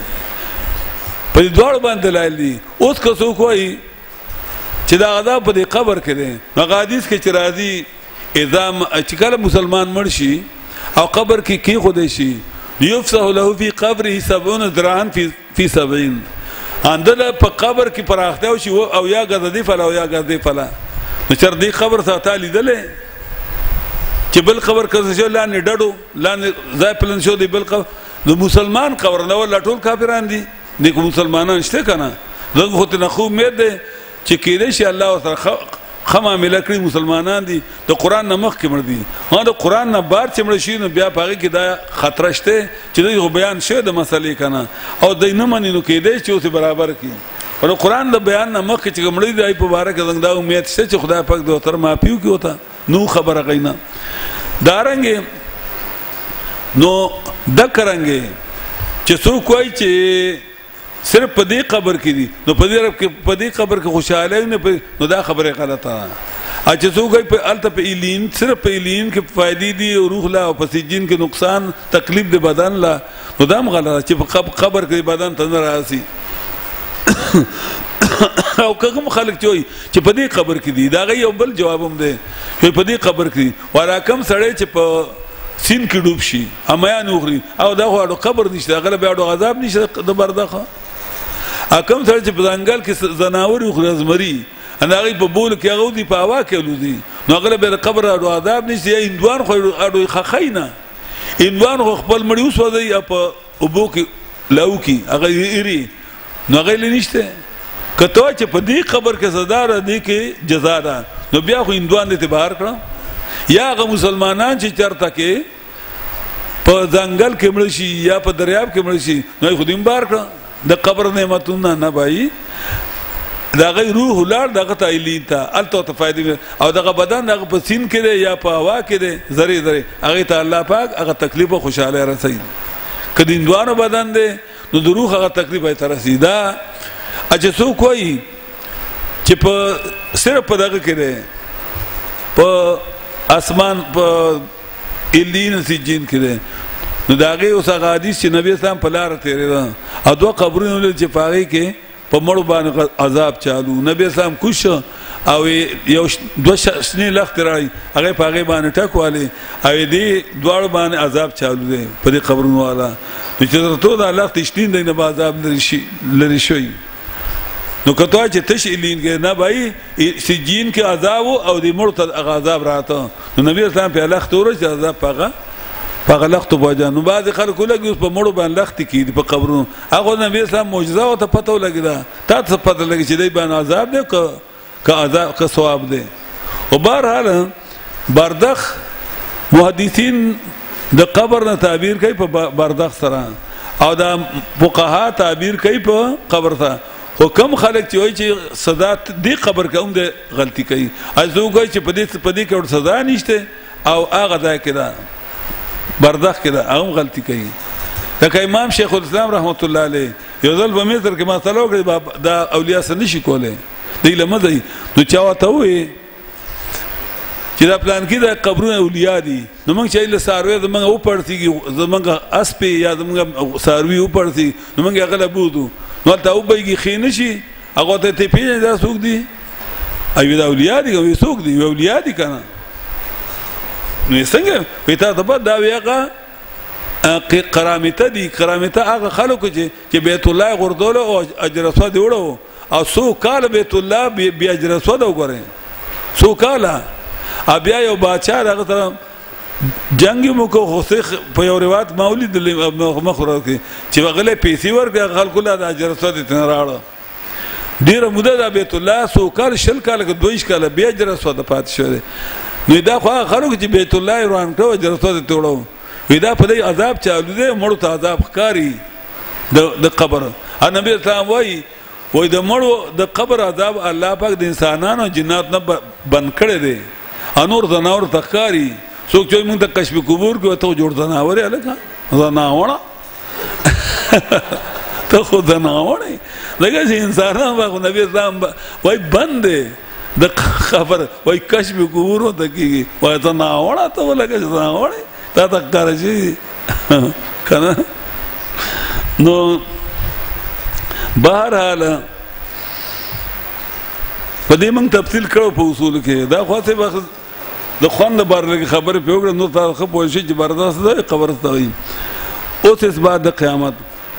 په دې دوړ باندې دلایل دي. اوس که څوک وایي چې دا عذاب په قبر کې دی نو حدیث کې چې راځي اذا چې کله مسلمان مړ شي او قبر کې کی خو دی شي يفسح له في قبره 70 ذراعا في 70 اندله په قبر کې پراخته او شي او یا غزدي فلا او یا غزدي فلا نو چر دې قبر ساته لیدلې چې بل قبر کې څه لاندې ډډو لاندې ځای پلن شو دی بل قبر نو مسلمان قبر نو لټول کافران دي دغه مسلمانان شته کنه دغه هوت نه خو امید ده چې کېدې شي الله سره خما ملکړي مسلمانان دي د قران نه مخ کې مړ دي ها د قران نه بار چې مړ شي نو بیا پاره کې دا خطر شته چې دغه بیان شه د مسلې کنه او د نه منې نو کېدې چې اوس برابر کی او قران د بیان نه مخ چې مړ دي په باره کې دا امید شته چې خدای پاک د تر مافیو کې وتا نو خبره غینا دارنګ نو دکرانګ چې څوک وایي چې صرف په دې قبر کې دي نو په دې قبر کې خوشاله نه نو دا خبره غلطه ا چې څوک په الته په الین صرف په الین کې فائدې دي او روح لا او په سجین کې نقصان تکلیف د بدن لا نو دا هم غلطه چې په قبر کې بدن ته نه راځي او کوم خلک چې په دې قبر کې دي دا غي بل جواب هم دی په دې قبر کې وراکم سړی چې په سین کې ډوب شي امیا نوخري او دا خو قبر نشته غلبه او عذاب نشته د بردخه اکم سره چې په ځنګل کې زناور خو زمري انغه په بول کې هغه دی په هوا کې لودي نو غلبه د قبر او عذاب نشته اندوان خو اډو خخینا اندوان خو خپل مړی وسوځي په ابو کې لاو کې هغه ایری نو غل نشته کته چې په دې قبر کې زدار دي کې جزا ده نو بیا خو اندوان دې بهر کړه یا هغه مسلمانان چې چرته کې په ځنګل کې مړ شي یا په دریاب کې مړ شي نو خو دې بهر کړه د قبر نعمتونه نه بای دا غي روح لار دغه تایلین ته الته ته فائدې او دغه بدن دغه په سین کې دی یا په هوا کې دی زری هغه ته الله پاک هغه تکلیف او خوشاله رسي کدی اندوانو بدن دی نو د روح هغه تکلیف ته رسیدا اجسو کوئی چې په صرف په دغه کې دی په اسمان په الین سجین کې دی نو داغه اوس هغه حدیث چې نبی اسلام په لار تیرې ده او دوه قبرونه چې پاره کې په مړو باندې عذاب چالو نبی اسلام کوش او یو دوه شنه لخت راي هغه پاره باندې ټکواله او دې دوړ باندې عذاب چالو دي په دې قبرونو والا چې ته دا لخت شتین دی نه عذاب لري شوی نو کته چې تشیلین کې نه بای سجین کې عذاب او دې مړو ته عذاب راته نو نبی اسلام په لخت ورته عذاب پاغه لخت بوجا نو بعد خلکو لګي په مړو باندې لخت کې په قبرونو هغه نبی اسلام معجزه او ته پته لګیدا تا ته پته لګی چې دې باندې عذاب دی که عذاب که ثواب دی او بهرحال بردخ محدثین د قبر نه تعبیر کوي په بردخ سره او د فقها تعبیر کوي په قبر ته او کم خلک چې وایي چې سزا دې قبر کې هم د غلطي کوي ازو کوي چې په دې کې سزا نشته او هغه ځای کې دا بردخ کې دا هغه غلطي کوي لکه امام شیخ الاسلام رحمت الله علیه یو ځل په مصر کې مسله وکړه دا اولیاء سره نشي کولی دی لمه دی نو چا ورته ووایي چې دا پلان کې د قبرونه اولیاء دي نو موږ چې له ساروی زمونږ وپړسېږي زمونږ اسپې یا زمونږ ساروي وپړسي نو موږ هغه له بوځو نو هلته وبهیږي ښې نه شي هغه ته ته پېژنې دا څوک دي وایي دا اولیاء دي وایي څوک دي وایي اولیاء دي که نه نو یې څنګه وایي تا ته بد دا وایي هغه کرامته دي کرامته هغه خلکو چې بیت الله یې غورځولو او اجر اسود یې وړو او څو کاله بیت الله بې اجر اسود وګورئ څو کاله بیا یو باچا هغه سره جنګ یې مو کو په یو روایت ما ولیدلی مخ ورځ کې چې هغه له پیسې ورکړې خلکو له د اجر اسود یې ترې راوړه ډېره موده دا بیت الله څو کال شل کاله که 22 کاله بیا اجر اسود پاتې شوی دی نو دا خو هغه خلکو چې بیت الله یې روان کړو اجر اسود یې تړو وی دا په دې عذاب چالو دی مړو ته عذاب ښکاري د قبر نبی اسلام وایي د مړو د قبر عذاب الله پاک د انسانانو جنات نه بند کړی دی انور زناور ته ښکاري څوک چې موږ ته کشف قبور کې ته جوړ زناور یې هلکه زناوړه ته خو زناوړ یې لکه چې انسانان به خو نبي اسلام وایي بند دی د خبر وایي کشف قبور ورته کېږي وایي زناوړه ته لکه چې زناوړ یې تا ته ښکاره شي که نه نو بهرحال په دې موږ تفصیل کړو په اصولو کې دا خو هسې د خوند لپاره لږ خبرې پرې وکړه نور تاسو ښه پوه شئ چې برداشت دی قبر ته وایي اوس اثبات د قیامت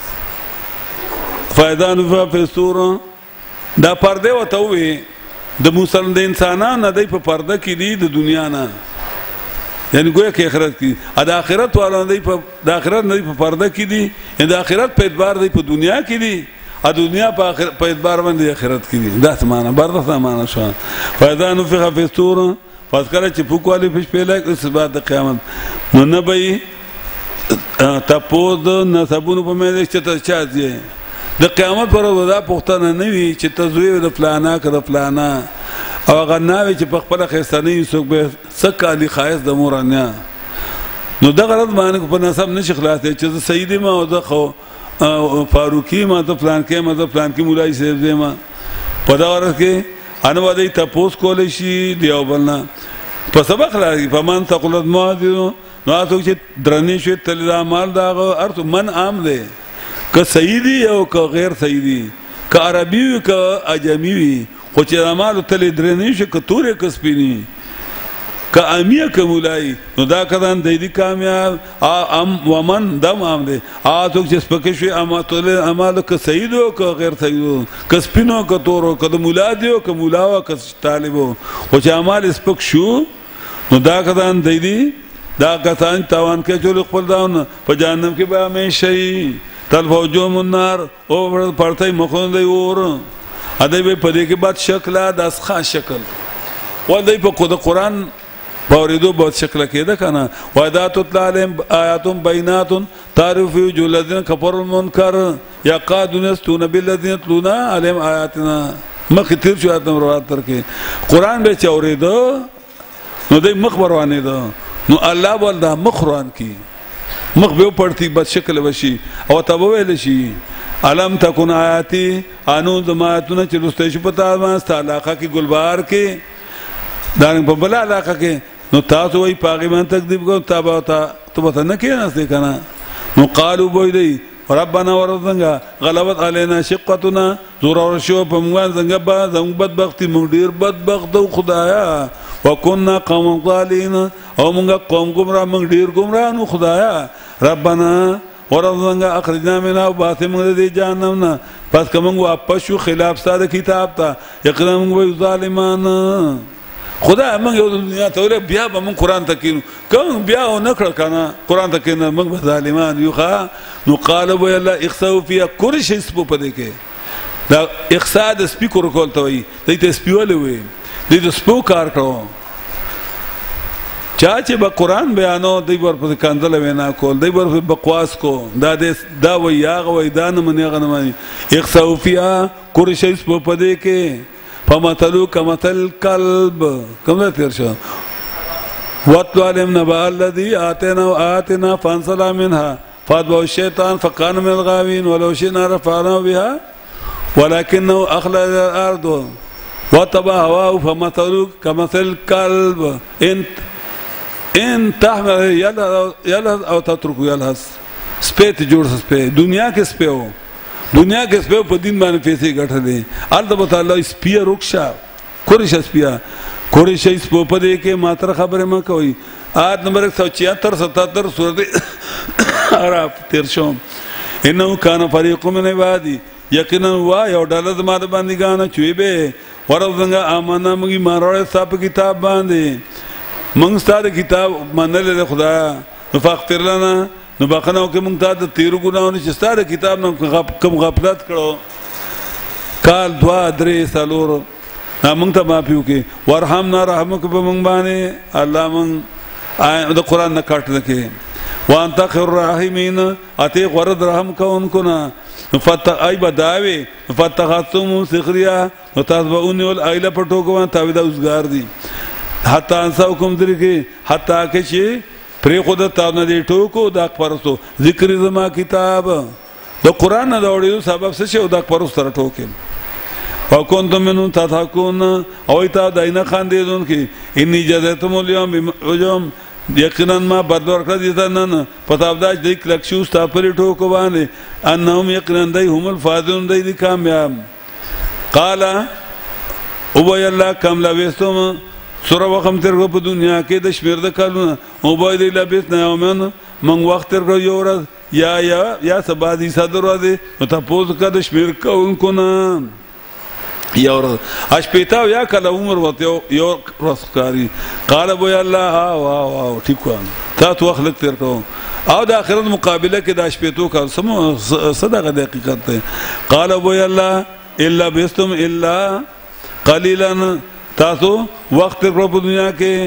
فاذا نفخ فی الصور دا پرده ورته ووایي د انسانان نه دی په پرده کې دي د دنیا نه یعنی گویا کې آخرت کې د آخرت والا نه دی د آخرت نه دی په پرده کې دي یعنی د آخرت په اعتبار دی په دنیا کې دي د دنیا په اعتبار باندې آخرت کې دي داسې معنی برداشت معنی شو فاذا نفخ فی الصور پس کله چې پوک والی په شپې لګ اثبات د قیامت نو نه به تپوس د نسبونو په منځ کې ته چا ځي د قیامت پر ورځ دا پوښتنه نه وي چې ته زوی د فلانا که د فلانا او هغه نه وي چې په خپله ښایسته نه وي څوک به څه کالي ښایست د مورانیا نو دغه ورځ باندې په نسب نشي خلاصېدی چې زه سید یم او زه خو فاروقي یم زه فلانکی یم زه فلانکي مولایي صاحب یم په دغه ورځ کې انه به دی تپوس کولی شي د یو بل نه په سبق راځي فمن ثقلت موازینه نو هغه څوک چې درنې شوي تللي د اعمال د هغه هر څوک من عام دی که سیدی او که غیر سیدی که عربي وي که عجمي وي خو چې اعمالو تلې درنې شي که تورې که سپینې که امیه که مولایي نو دا کدان دی کامیاب ومن دم عام دی هغه څوک چې سپکې شوي اعمالو که سید و که غیر سید و که سپین و که تور و که د مولا دی و که مولا و که طالب و خو چې اعمال سپک شو نو دا کدان دی دا کسان تاوان کې چول خپل داون په جهنم کې به همیشه وي تلف وجوههم النار او پړتۍ مخونه دی اور ادی به په دې کې بد شکله د اسخا شکل ولدی په قرآن په اورېدو بد شکله کېده که نه وإذا تتلى عليهم آیات بینات تعرف فی وجوه الذین کفروا المنکر یکادون یسطون بالذین یتلون علیهم آیاتنا مخکې تېر شو آیات نمبر 78 کې قرآن به چې اورېده نو دی مخ به روانېده نو الله به دا مخ روان کړي مخ به وپړتي بد شکل وشي او ته به ویلی شي علم تکن آیاتي انو زما آیاتونه چې لوستی شي په تا باندې ستا علاقه کې ګلبهار کې دارنګ په بله علاقه کې نو تاسو وایي په هغې باندې تکذیب کوو ته به نه کېناستې که نه نو قالو به وایي ربنا ورزنګه غلبت علینا شقتنا زورور شو په موږ زموږ بدبختي موږ ډېر بدبخت و خدایا وکنا قوم ضالین او موږ قوم ګمراه موږ ډېر ګمراه نو خدایا ربنا ورزنګه اخرجنا منها وباسې موږ د جهنم نه پس که موږ واپس شو خلاف ستا د کتاب ته یقینا موږ به ظالمان خدا موږ یو دنیا ته ولې بیا به موږ قرآن ته کینو کوم بیا ونه کړه که نه قرآن ته کینو موږ به ظالمان یو ښه نو قالو به الله اخسؤ فیها کور شي سپو په دې کې دا اخسا د سپي کور کول ته وایي دی ته سپي ولې وایي دی د سپو کار کړو چا چې به قرآن بیانو دی ورپسې کاندله وینا کول دی ورپسې بقواس کو دا وایي هغه وایي دا نه مني هغه نه مني اخسؤ فیها کور شئ په دې کې فمثلو کمثل الکلب کوم ځای تېر شو واتلو علیهم نبأ الذی آتیناه فانسلخ منها فاتبعه الشیطان فکان من الغاوین ولو شئنا رفعناه بها ولكنه أخلد إلى الأرض واتبع هواه فمثله كمثل الكلب إن تحمل يلهث أو تتركه يلهث سپے ته جوړ سپے دنیا کې سپے په دین باندې پیسې ګټلې الته به تعالی سپیا رخصا کورش سپیا کورش سپو په دې کې ماتره خبره ما کوي آیت نمبر 176 77 سورۃ اعراف 13 انه كان فريق من عبادي یقینا وا یو ډله زما د بندګانو چوي به ورځنګ امانه موږ مارول صاحب کتاب باندې موږ ستاره کتاب منل خدایا فاغفر لنا نو بخنو کې موږ ته د تیر ګناونه چې ستاره کتاب نو کم غفلت کړو کال 2 3 سالور موږ ته معافیو کې ورحمنا رحمک به موږ باندې الله موږ د قران نه کاټ لکه وانت خير الراحمین اتی غرض رحم کوونکو نه فتح ای بداوی فتحاتم سخریا وتاسبونی والایله پټوګوان تاوی دا اوسګار دي حتی انساکم درګه حتی کې چې پری خود ته نه دی ټوکو دا پرستو ذکر زما کتاب د قران نه دا سبب څه شو دا پرستو سره ټوکل او کنتم منو تضحكون او ایت دینه خاندیدون کې انی جزاتم اليوم بجوم یقینا ما بدل ورکړه دي نن پتاب دا د کلک شو ستا پرې ټوکو باندې انهم یقینا دای هم الفاضلون دای کامیاب قال او وی الله کم لويستم سوره وخم تر په دنیا کې د شمیر د کلونه او وی دی لبسنا یومن من وخت تر یو ورځ یا سبا دي صدر ورځ نو تاسو کا د شمیر کوونکو نه یو اش پیتاو یا کله عمر وته یو رسکاری قال ابو الله واو ٹھیک و تاسو وخت لک تر کو او د اخرت مقابله کې د اش پیتو کا سمو صدقه د حقیقت ته قال ابو الله الا بستم الا قليلا تاسو وخت په دنیا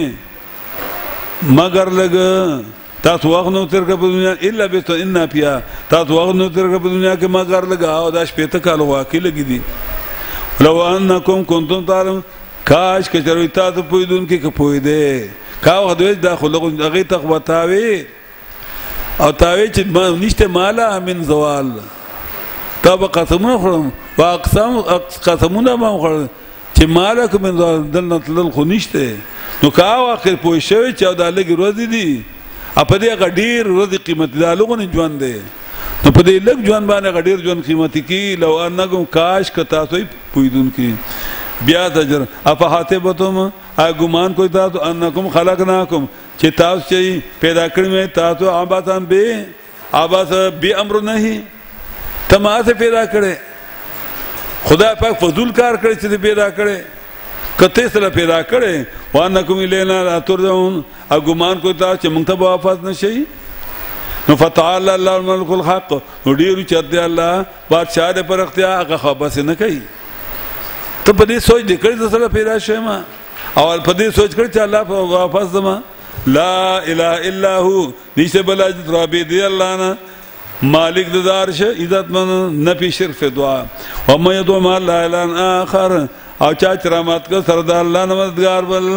کې مگر لګ تاسو وخت نو تر په دنیا الا بستم ان پیا تاسو وخت نو تر په دنیا کې مگر لګ او د اش پیته کال واقع لګی دي لو انکم کنتم تعلمون کاش کچروی تاسو پویدون کې پوی دی کاو هدوی داخله هغه تقوتاوی او تاوی چې نشته مالا من زوال تاب قسمونه خورم واقسم قسمونه ما خورم چې مالا کوم من زوال دلته تل خو نشته نو کاو اخر پوی شوی چې دا لګي ورځ دي په دې غډیر ورځ قیمت دا لغونه ژوند دی نو په دې لږ ژوند باندې غډیر ژوند قیمتي کی لو انکم کاش ک تاسو پویدون کی بیا تجر افحاتبتم اګمان کوئی تاسو انکم خلقناکم چې تاسو چې پیدا کړی مې تاسو آباسان به آباس به امر نه تماسه پیدا کړي خدا پاک فضل کار کړی چې پیدا کړي کته سره پیدا کړي وانکم الینا لا ترجعون اګمان کوئی تاسو چې موږ ته واپس نشئ نو فتعال الله الملك الحق ډیرو چته الله بادشاہ دې پر اختیار هغه خبره نه کوي ته په دې سوچ دې کړی سره پیدا شوم او په دې سوچ کړی چې الله په واپس زما لا اله الا هو نشه بل رب دې الله نه مالک د عرش عزت من نه پی شرف دعا او مې دعا مال لا اله اخر او چا چرامات کو سردار الله نه مددگار بل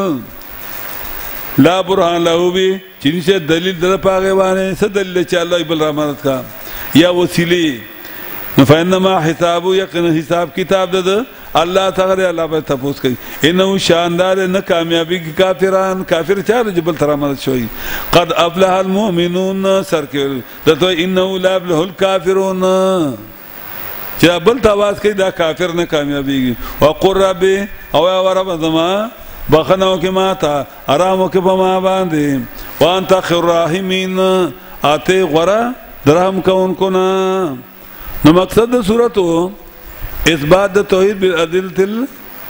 لا برهان له بي چې دلیل در پاغه باندې څه دلیل چې الله بل رحمت کا یا وسیله فإنما حساب یقین حساب کتاب ده الله تعالی الله به تفوس کوي انه شاندار نه کامیابی کی کافران کافر چاره جبل ترامت شوی قد افلح المؤمنون سرکل دته انه لا يفلح الكافرون چې بل تواس کوي دا کافر نه کامیابی وقر رب او رب زما بخنو کې ماته آرامو کې په ما باندې وانت خير الراحمین اته غره درهم کونکو نه نو مقصد د سورته اثبات د توحید بالادله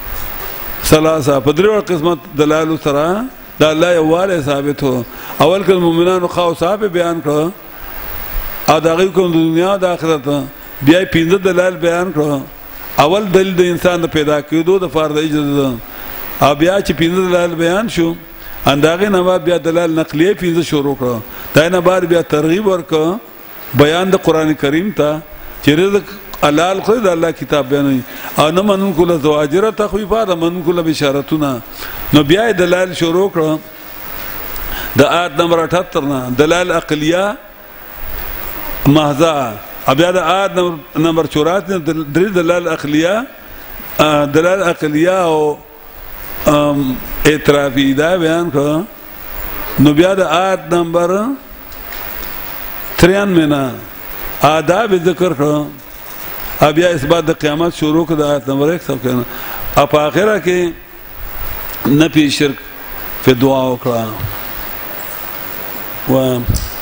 الثلاثه په درو قسمت دلایل سره د الله یواله ثابت هو اول کله مؤمنانو خو صاحب بیان کړه ا دغه کوم دنیا د آخرت بیا پنځه دلایل بیان کړه اول دلیل د انسان د پیدا کېدو د فرض اجازه او بیا چې پنځه دلایل بیان شو انداغه نه بیا دلال نقلیه پینځه شروع کړه دا نه بعد بیا ترغیب ورکړه بیان د قران کریم ته چې رزق حلال خو د الله کتاب بیانوي او نه منون کوله زواجر تخویفات منون کوله بشارتونه نو بیا دلال شروع کړه د آیت نمبر 78 نه دلال عقلیه محضه بیا د آیت نمبر 84 نه دلال عقلیه دلال عقلیه او اعترافی دا بیان کړه نو بیا د آیت نمبر 93 نه آداب ذکر کړه بیا اثبات د قیامت شروع کړه د آیت نمبر 100 کنه په اخره کې نفي شرک په دعا وکړه و